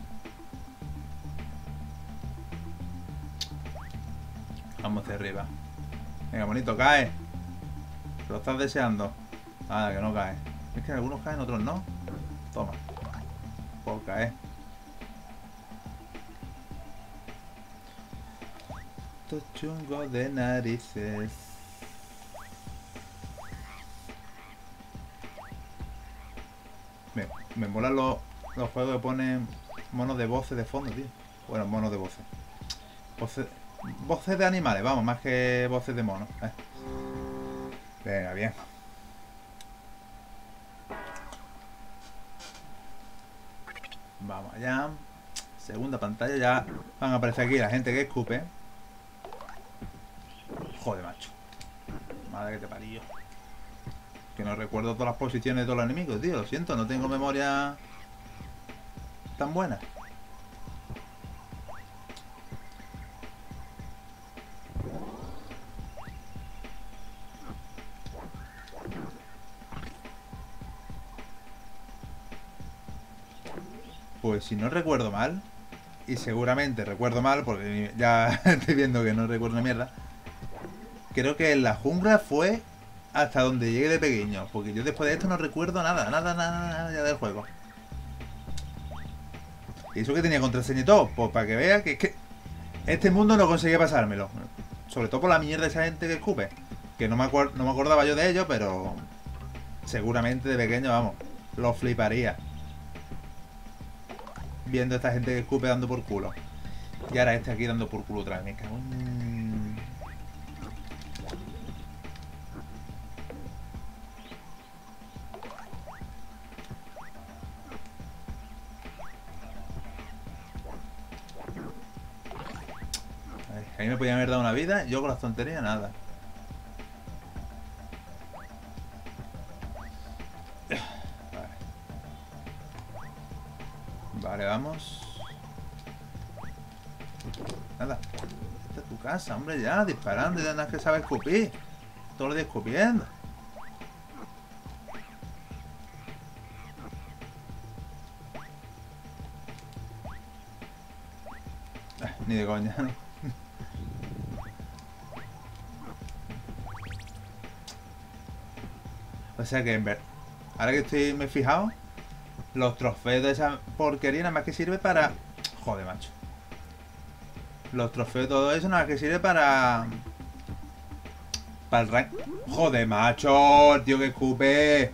S1: Vamos hacia arriba. Venga, bonito, cae. Lo estás deseando. Nada, que no cae. Es que algunos caen, otros no. Toma. Pues cae. Estos chungos de narices. Me molan los juegos que ponen monos de voces de fondo, tío. Bueno, monos de voces. Voces de animales, vamos, más que voces de monos. Venga, bien. Vamos allá. Segunda pantalla, ya van a aparecer aquí la gente que escupe. Joder, macho. Madre que te parió. Que no recuerdo todas las posiciones de todos los enemigos, tío. Lo siento, no tengo memoria tan buena. Pues si no recuerdo mal, y seguramente recuerdo mal, porque ya estoy viendo que no recuerdo una mierda, creo que en la jungla fue hasta donde llegué de pequeño, porque yo después de esto no recuerdo nada ya del juego. Y eso que tenía contraseña y todo, pues para que vea que es que este mundo no conseguía pasármelo. Sobre todo por la mierda de esa gente que escupe. Que no me acordaba yo de ello, pero seguramente de pequeño, vamos, lo fliparía. Viendo a esta gente que escupe dando por culo. Y ahora este aquí dando por culo otra vez. Me cago en... Ahí me podían haber dado una vida. Yo con las tonterías nada. Vale, vamos. Nada. Esta es tu casa, hombre, ya. Disparando, ya no es que sabes escupir. Todo el día escupiendo. Ni de coña, ¿no? O sea que en ver... Ahora que me he fijado, los trofeos de esa porquería nada más que sirve para... Joder, macho. Los trofeos, todo eso nada más que sirve para... Para el rank... Joder, macho, el tío que escupe.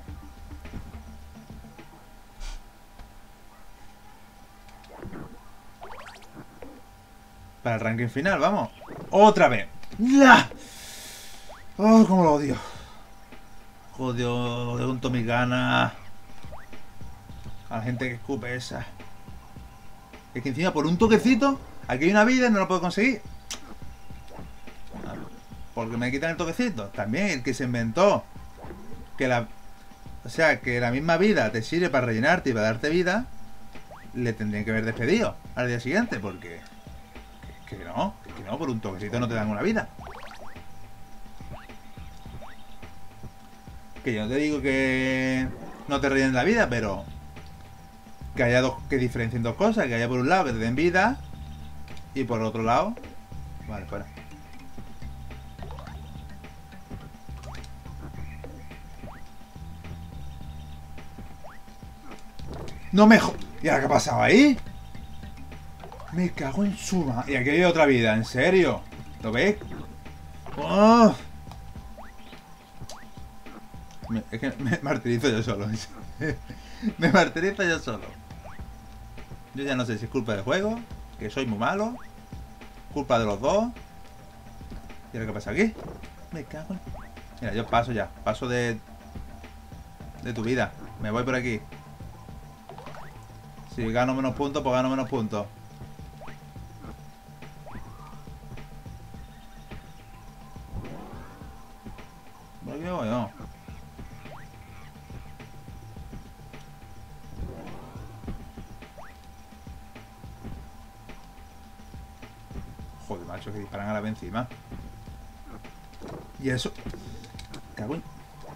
S1: Para el ranking final, vamos. ¡Otra vez! ¡La! ¡Oh, cómo lo odio! Joder, odio con todas mis ganas. A la gente que escupe esa. Es que encima por un toquecito, aquí hay una vida y no lo puedo conseguir. Porque me quitan el toquecito. También el que se inventó que la... O sea, que la misma vida te sirve para rellenarte y para darte vida, le tendrían que haber despedido al día siguiente, porque... Que no, por un toquecito no te dan una vida. Que yo no te digo que no te rellenen la vida, pero que haya dos, que diferencien dos cosas, que haya por un lado que te den vida y por otro lado... Vale, fuera. No me ¿Y ahora qué ha pasado ahí? Me cago en su madre. Y aquí hay otra vida, ¿en serio? ¿Lo ves? ¡Oh! Es que me martirizo yo solo. Me martirizo yo solo. Yo ya no sé si es culpa del juego, que soy muy malo, culpa de los dos. ¿Y ahora qué pasa aquí? Me cago en... Mira, yo paso ya. Paso de tu vida. Me voy por aquí. Si gano menos puntos, pues gano menos puntos. ¿Por aquí voy? No. Joder, macho, que disparan a la vez encima. Y eso... Cago en...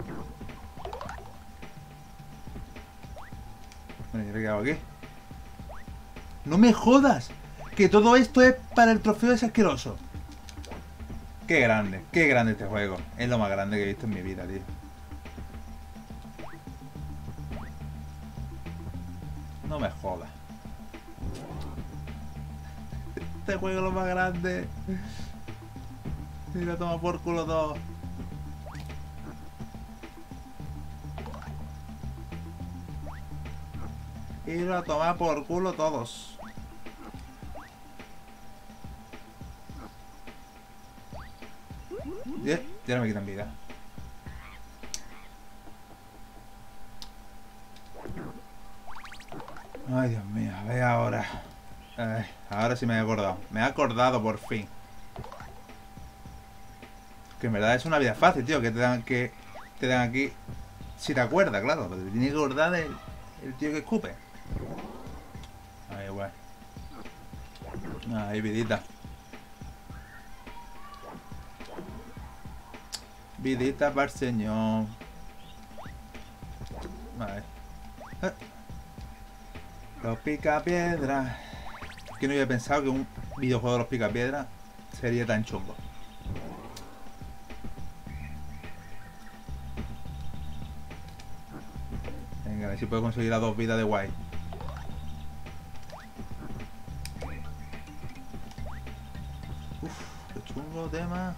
S1: Bueno, ¿y ahora qué hago aquí? ¡No me jodas! Que todo esto es para el trofeo ese asqueroso. Qué grande este juego. Es lo más grande que he visto en mi vida, tío. No me jodas. Este juego es lo más grande. Mira, toma por culo todo. Ir a tomar por culo todos. Ya no me quitan vida. Ay, Dios mío, a ver ahora. Ay, ahora sí me he acordado. Me he acordado por fin. Que en verdad es una vida fácil, tío. Que te dan aquí. Si te acuerdas, claro. Pero te tienes que acordar del tío que escupe. Ahí, guay. Ahí, vidita. Vidita para el señor. Vale. Los picapiedras. Que no había pensado que un videojuego de los picapiedras sería tan chungo. Venga, a ver si puedo conseguir las 2 vidas de guay. Uf, qué chungo tema.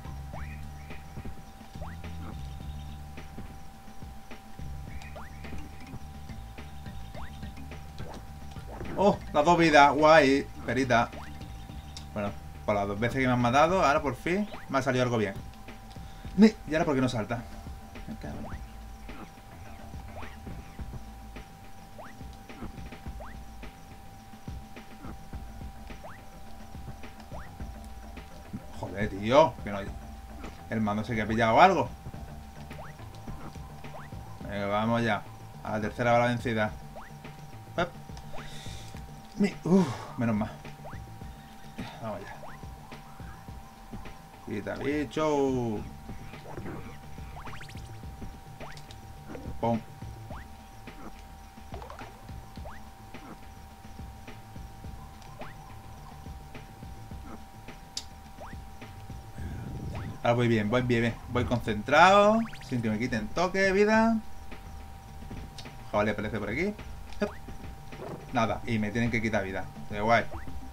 S1: Oh, las 2 vidas, guay, perita. Bueno, por las 2 veces que me han matado, ahora por fin me ha salido algo bien. ¿Y ahora por qué no salta? Joder, tío, que no... El mando se que ha pillado algo. Venga, vamos ya. A la tercera bala vencida. Menos mal. Vamos ya. Quita bicho. Pum. Ahora voy bien, voy concentrado, sin que me quiten toque de vida. Jabalí aparece por aquí. Nada, y me tienen que quitar vida. De guay.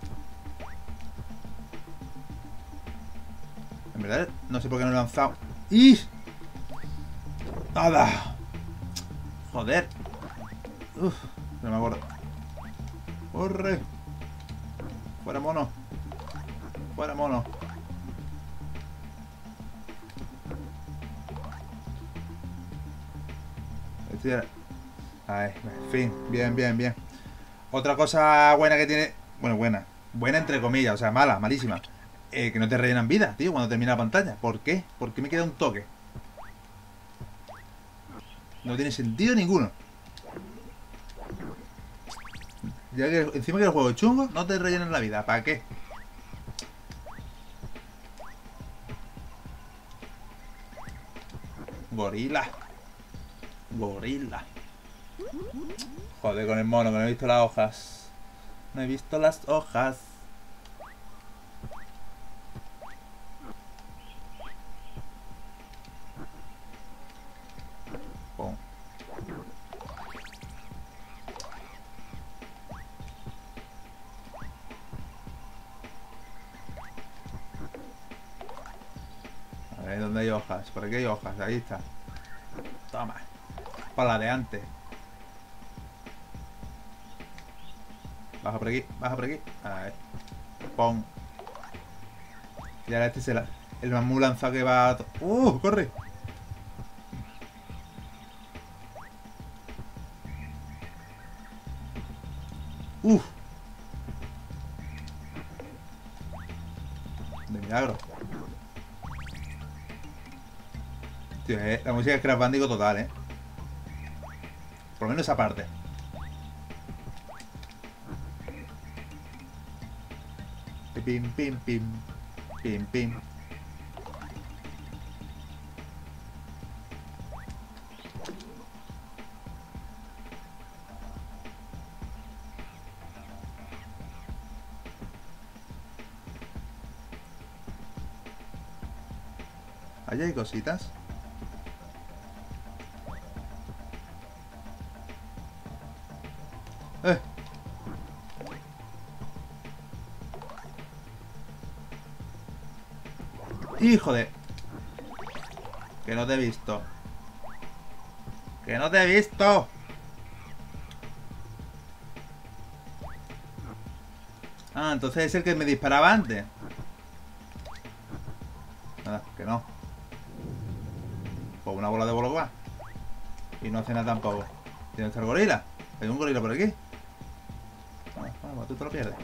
S1: En verdad, no sé por qué no he lanzado. ¡Y! ¡Nada! Joder. Uf, no me acuerdo. ¡Corre! ¡Fuera mono! ¡Fuera mono! Ay, en fin, bien. Otra cosa buena que tiene... Bueno, buena entre comillas, o sea, malísima. Que no te rellenan vida, tío, cuando termina la pantalla. ¿Por qué? ¿Por qué me queda un toque? No tiene sentido ninguno. Ya que encima que el juego es chungo, no te rellenan la vida. ¿Para qué? Gorila. Joder, con el mono, que no he visto las hojas. No he visto las hojas. Pum. A ver, ¿dónde hay hojas? Por aquí hay hojas, ahí está. Toma. Para la de antes. Baja por aquí. A ver. Pon. Y ahora este es el mamú lanzado que va a... ¡Corre! De milagro. Tío, la música es Crash Bandicoot total, Por lo menos esa parte. Pim. Pim, pim. Allí hay cositas. ¡Eh! ¡Hijo de! Que no te he visto. ¡Que no te he visto! Ah, entonces es el que me disparaba antes. Nada, que no. Pues una bola de bologua. Y no hace nada tampoco. ¿Tiene que estar el gorila? ¿Hay un gorila por aquí? Vamos, tú te lo pierdes.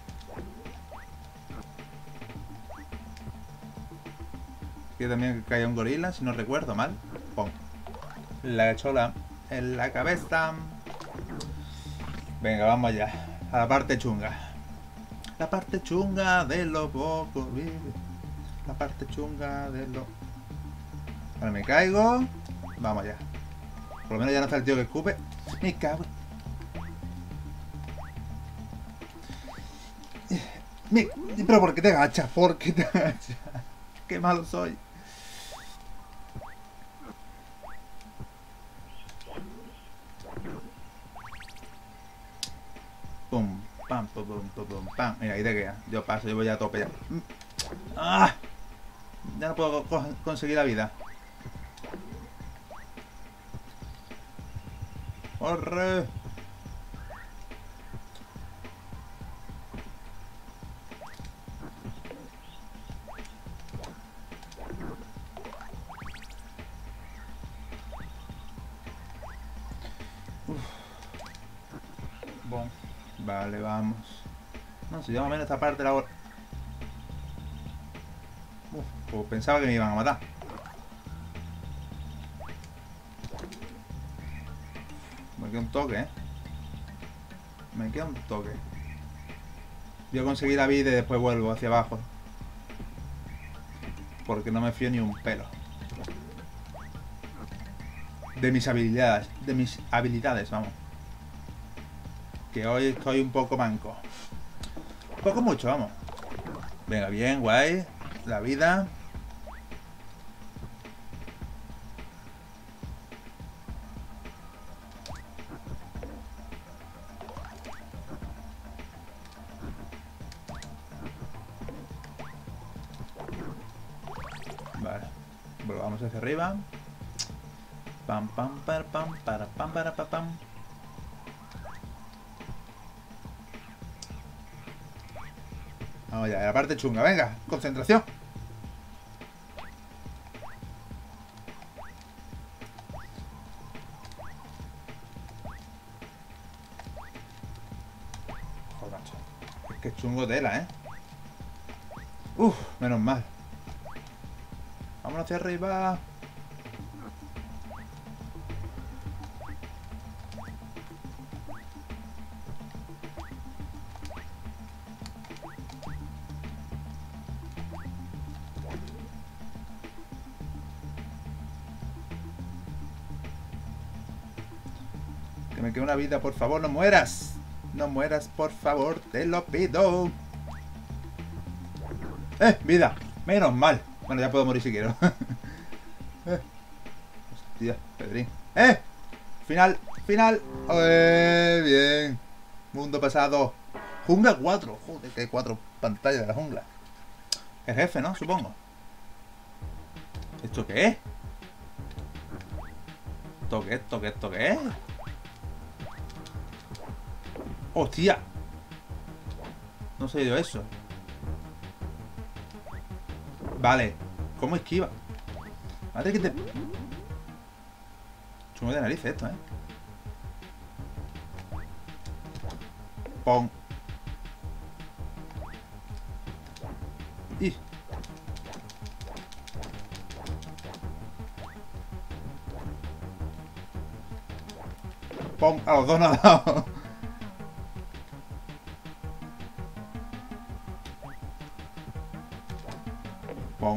S1: Aquí también caía un gorila, si no recuerdo mal. Pum. La chola en la cabeza. Venga, vamos allá. A la parte chunga. La parte chunga de lo poco. La parte chunga de lo... Ahora me caigo. Vamos allá. Por lo menos ya no está el tío que escupe. Me cago. Pero ¿por qué te agachas? ¿Por qué te agachas? Qué malo soy. Pum, pam, pum, pum, pum, pum, pam. Mira, ahí te queda. Yo paso, yo voy a tope ya. ¡Ah! Ya no puedo conseguir la vida. ¡Corre! Bon. Vale, vamos. No, si yo más o menos esta parte la... pues pensaba que me iban a matar. Me queda un toque, Me queda un toque. Voy a conseguir la vida y después vuelvo hacia abajo. Porque no me fío ni un pelo. De mis habilidades, vamos. Que hoy estoy un poco manco. Un poco mucho, vamos. Venga, bien, guay. La vida. Vale. Volvamos hacia arriba. Pam, pam, para, pam, para, pam, para, pam, pam. Vamos ya, la parte chunga, venga, concentración. Joder, macho. Es que es chungo tela, Uf, menos mal. Vámonos hacia arriba. Que me quede una vida, por favor, no mueras. No mueras, por favor, te lo pido. Vida. Menos mal. Bueno, ya puedo morir si quiero. Hostia, Pedrín. Final, final. Bien. Mundo pasado. Jungla 4. Joder, que hay 4 pantallas de la jungla. El jefe, ¿no? Supongo. ¿Esto qué es? ¿Esto qué es? ¡Hostia! No sé yo eso. Vale. ¿Cómo esquiva? Madre que te... Chungo de nariz esto, Pon. Y... Pon. A los dos no ha dado. Pum.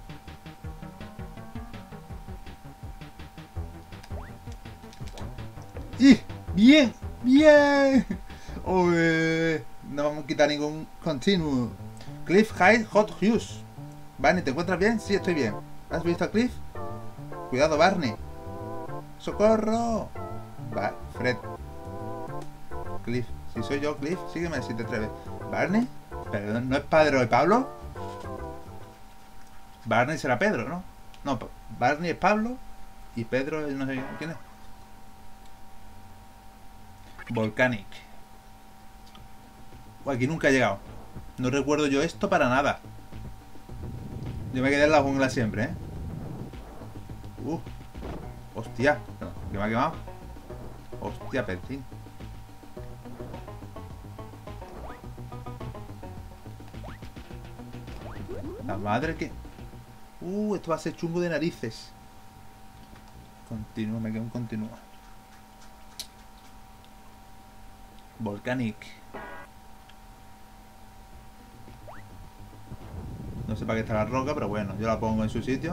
S1: ¡Y! ¡Bien! ¡Bien! Uy, no vamos a quitar ningún continuo. Cliff High Hot Hughes. Barney, ¿te encuentras bien? Sí, estoy bien. ¿Has visto a Cliff? Cuidado, Barney. ¡Socorro! Va, Fred. Cliff. Si soy yo, Cliff, sígueme si te atreves. ¿Barney? ¿Pero no es Pedro de Pablo? Barney será Pedro, ¿no? No, Barney es Pablo y Pedro no sé quién es. Volcanic. Aquí nunca he llegado. No recuerdo yo esto para nada. Yo me quedé en la jungla siempre, ¿eh? Hostia. ¿Qué me ha quemado? Hostia, Petín. La madre que... esto va a ser chungo de narices. Continúa, me queda un continúo. Volcanic. No sé para qué está la roca, pero bueno, yo la pongo en su sitio.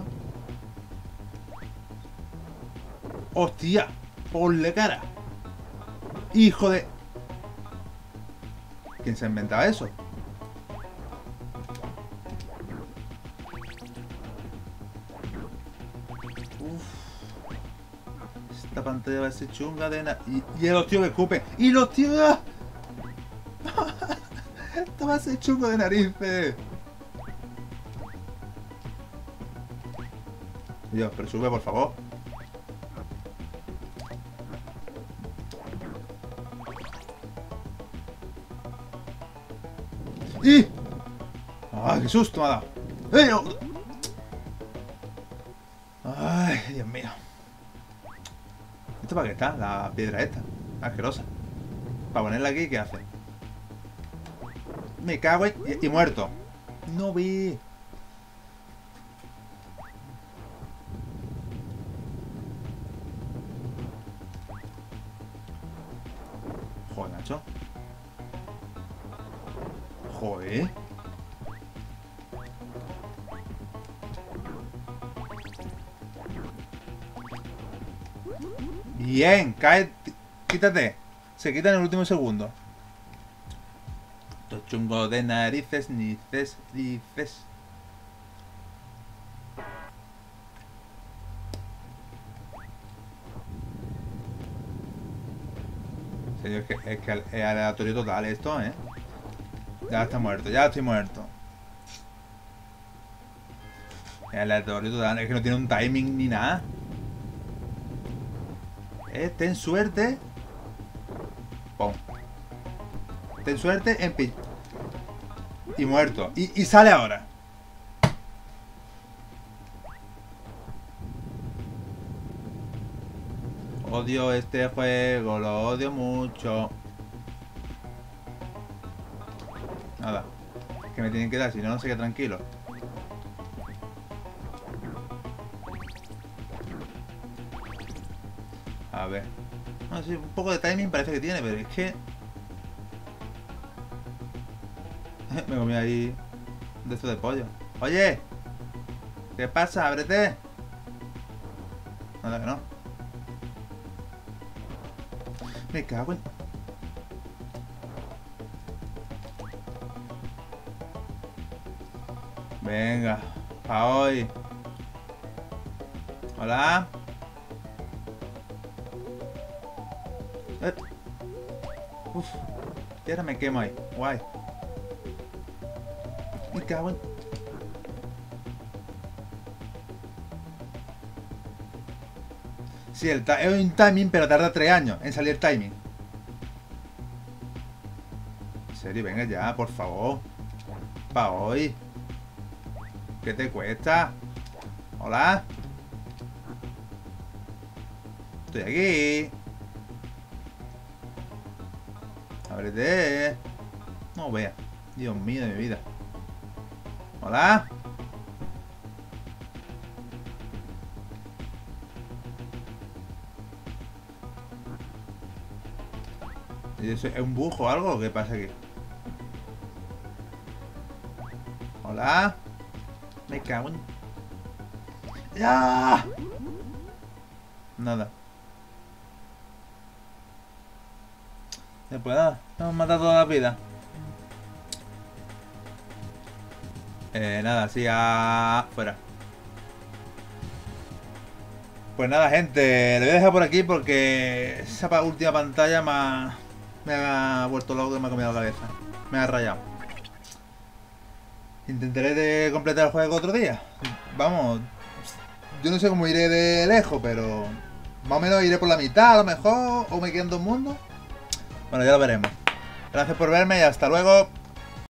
S1: ¡Hostia! ¡Ponle cara! ¡Hijo de...! ¿Quién se inventaba eso? Esta pantalla va a ser chunga de nada. Y los tíos que escupen. ¡Y los tíos! Esto va a ser chungo de narices. Dios, pero sube, por favor. ¡Y! ¡Ay, qué susto me ha dado! ¡Ay, Dios mío! ¿Esto para qué está? La piedra esta. Asquerosa. Para ponerla aquí, ¿qué hace? Me cago en... Y muerto. No vi. Joder, macho. Joder. Bien, cae. Quítate. Se quita en el último segundo. Esto chungo de narices, nices. Señor, es que es aleatorio total esto, ¿eh? Ya está muerto, ya estoy muerto. Es aleatorio total, es que no tiene un timing ni nada. Ten suerte. Pum. Ten suerte en pi. Y muerto. Y sale ahora. Odio este juego, lo odio mucho. Nada. Que me tienen que dar, si no, no se queda tranquilo. A ver. No, sí, un poco de timing parece que tiene, pero es que... Me comí ahí de esto de pollo. ¡Oye! ¿Qué pasa? ¡Ábrete! Nada que no. Me cago en... Venga, pa' hoy. Hola. Uf, y ahora me quemo ahí. Guay. Me cago en... Sí, es un timing, pero tarda 3 años en salir timing. En serio, venga ya, por favor. Pa' hoy. ¿Qué te cuesta? Hola. Estoy aquí. Ábrete. No vea. Dios mío de mi vida. Hola. ¿Y eso es un bug o algo? ¿Qué pasa aquí? Hola. Me cago en... ¡Ya! Nada. Después nada, hemos matado toda la vida. Nada, sí, fuera. Pues nada, gente, lo voy a dejar por aquí porque esa última pantalla me ha vuelto loco y me ha comido la cabeza. Me ha rayado. Intentaré de completar el juego otro día. Vamos, yo no sé cómo iré de lejos, pero más o menos iré por la mitad a lo mejor, o me quedan dos mundos. Bueno, ya lo veremos. Gracias por verme y hasta luego.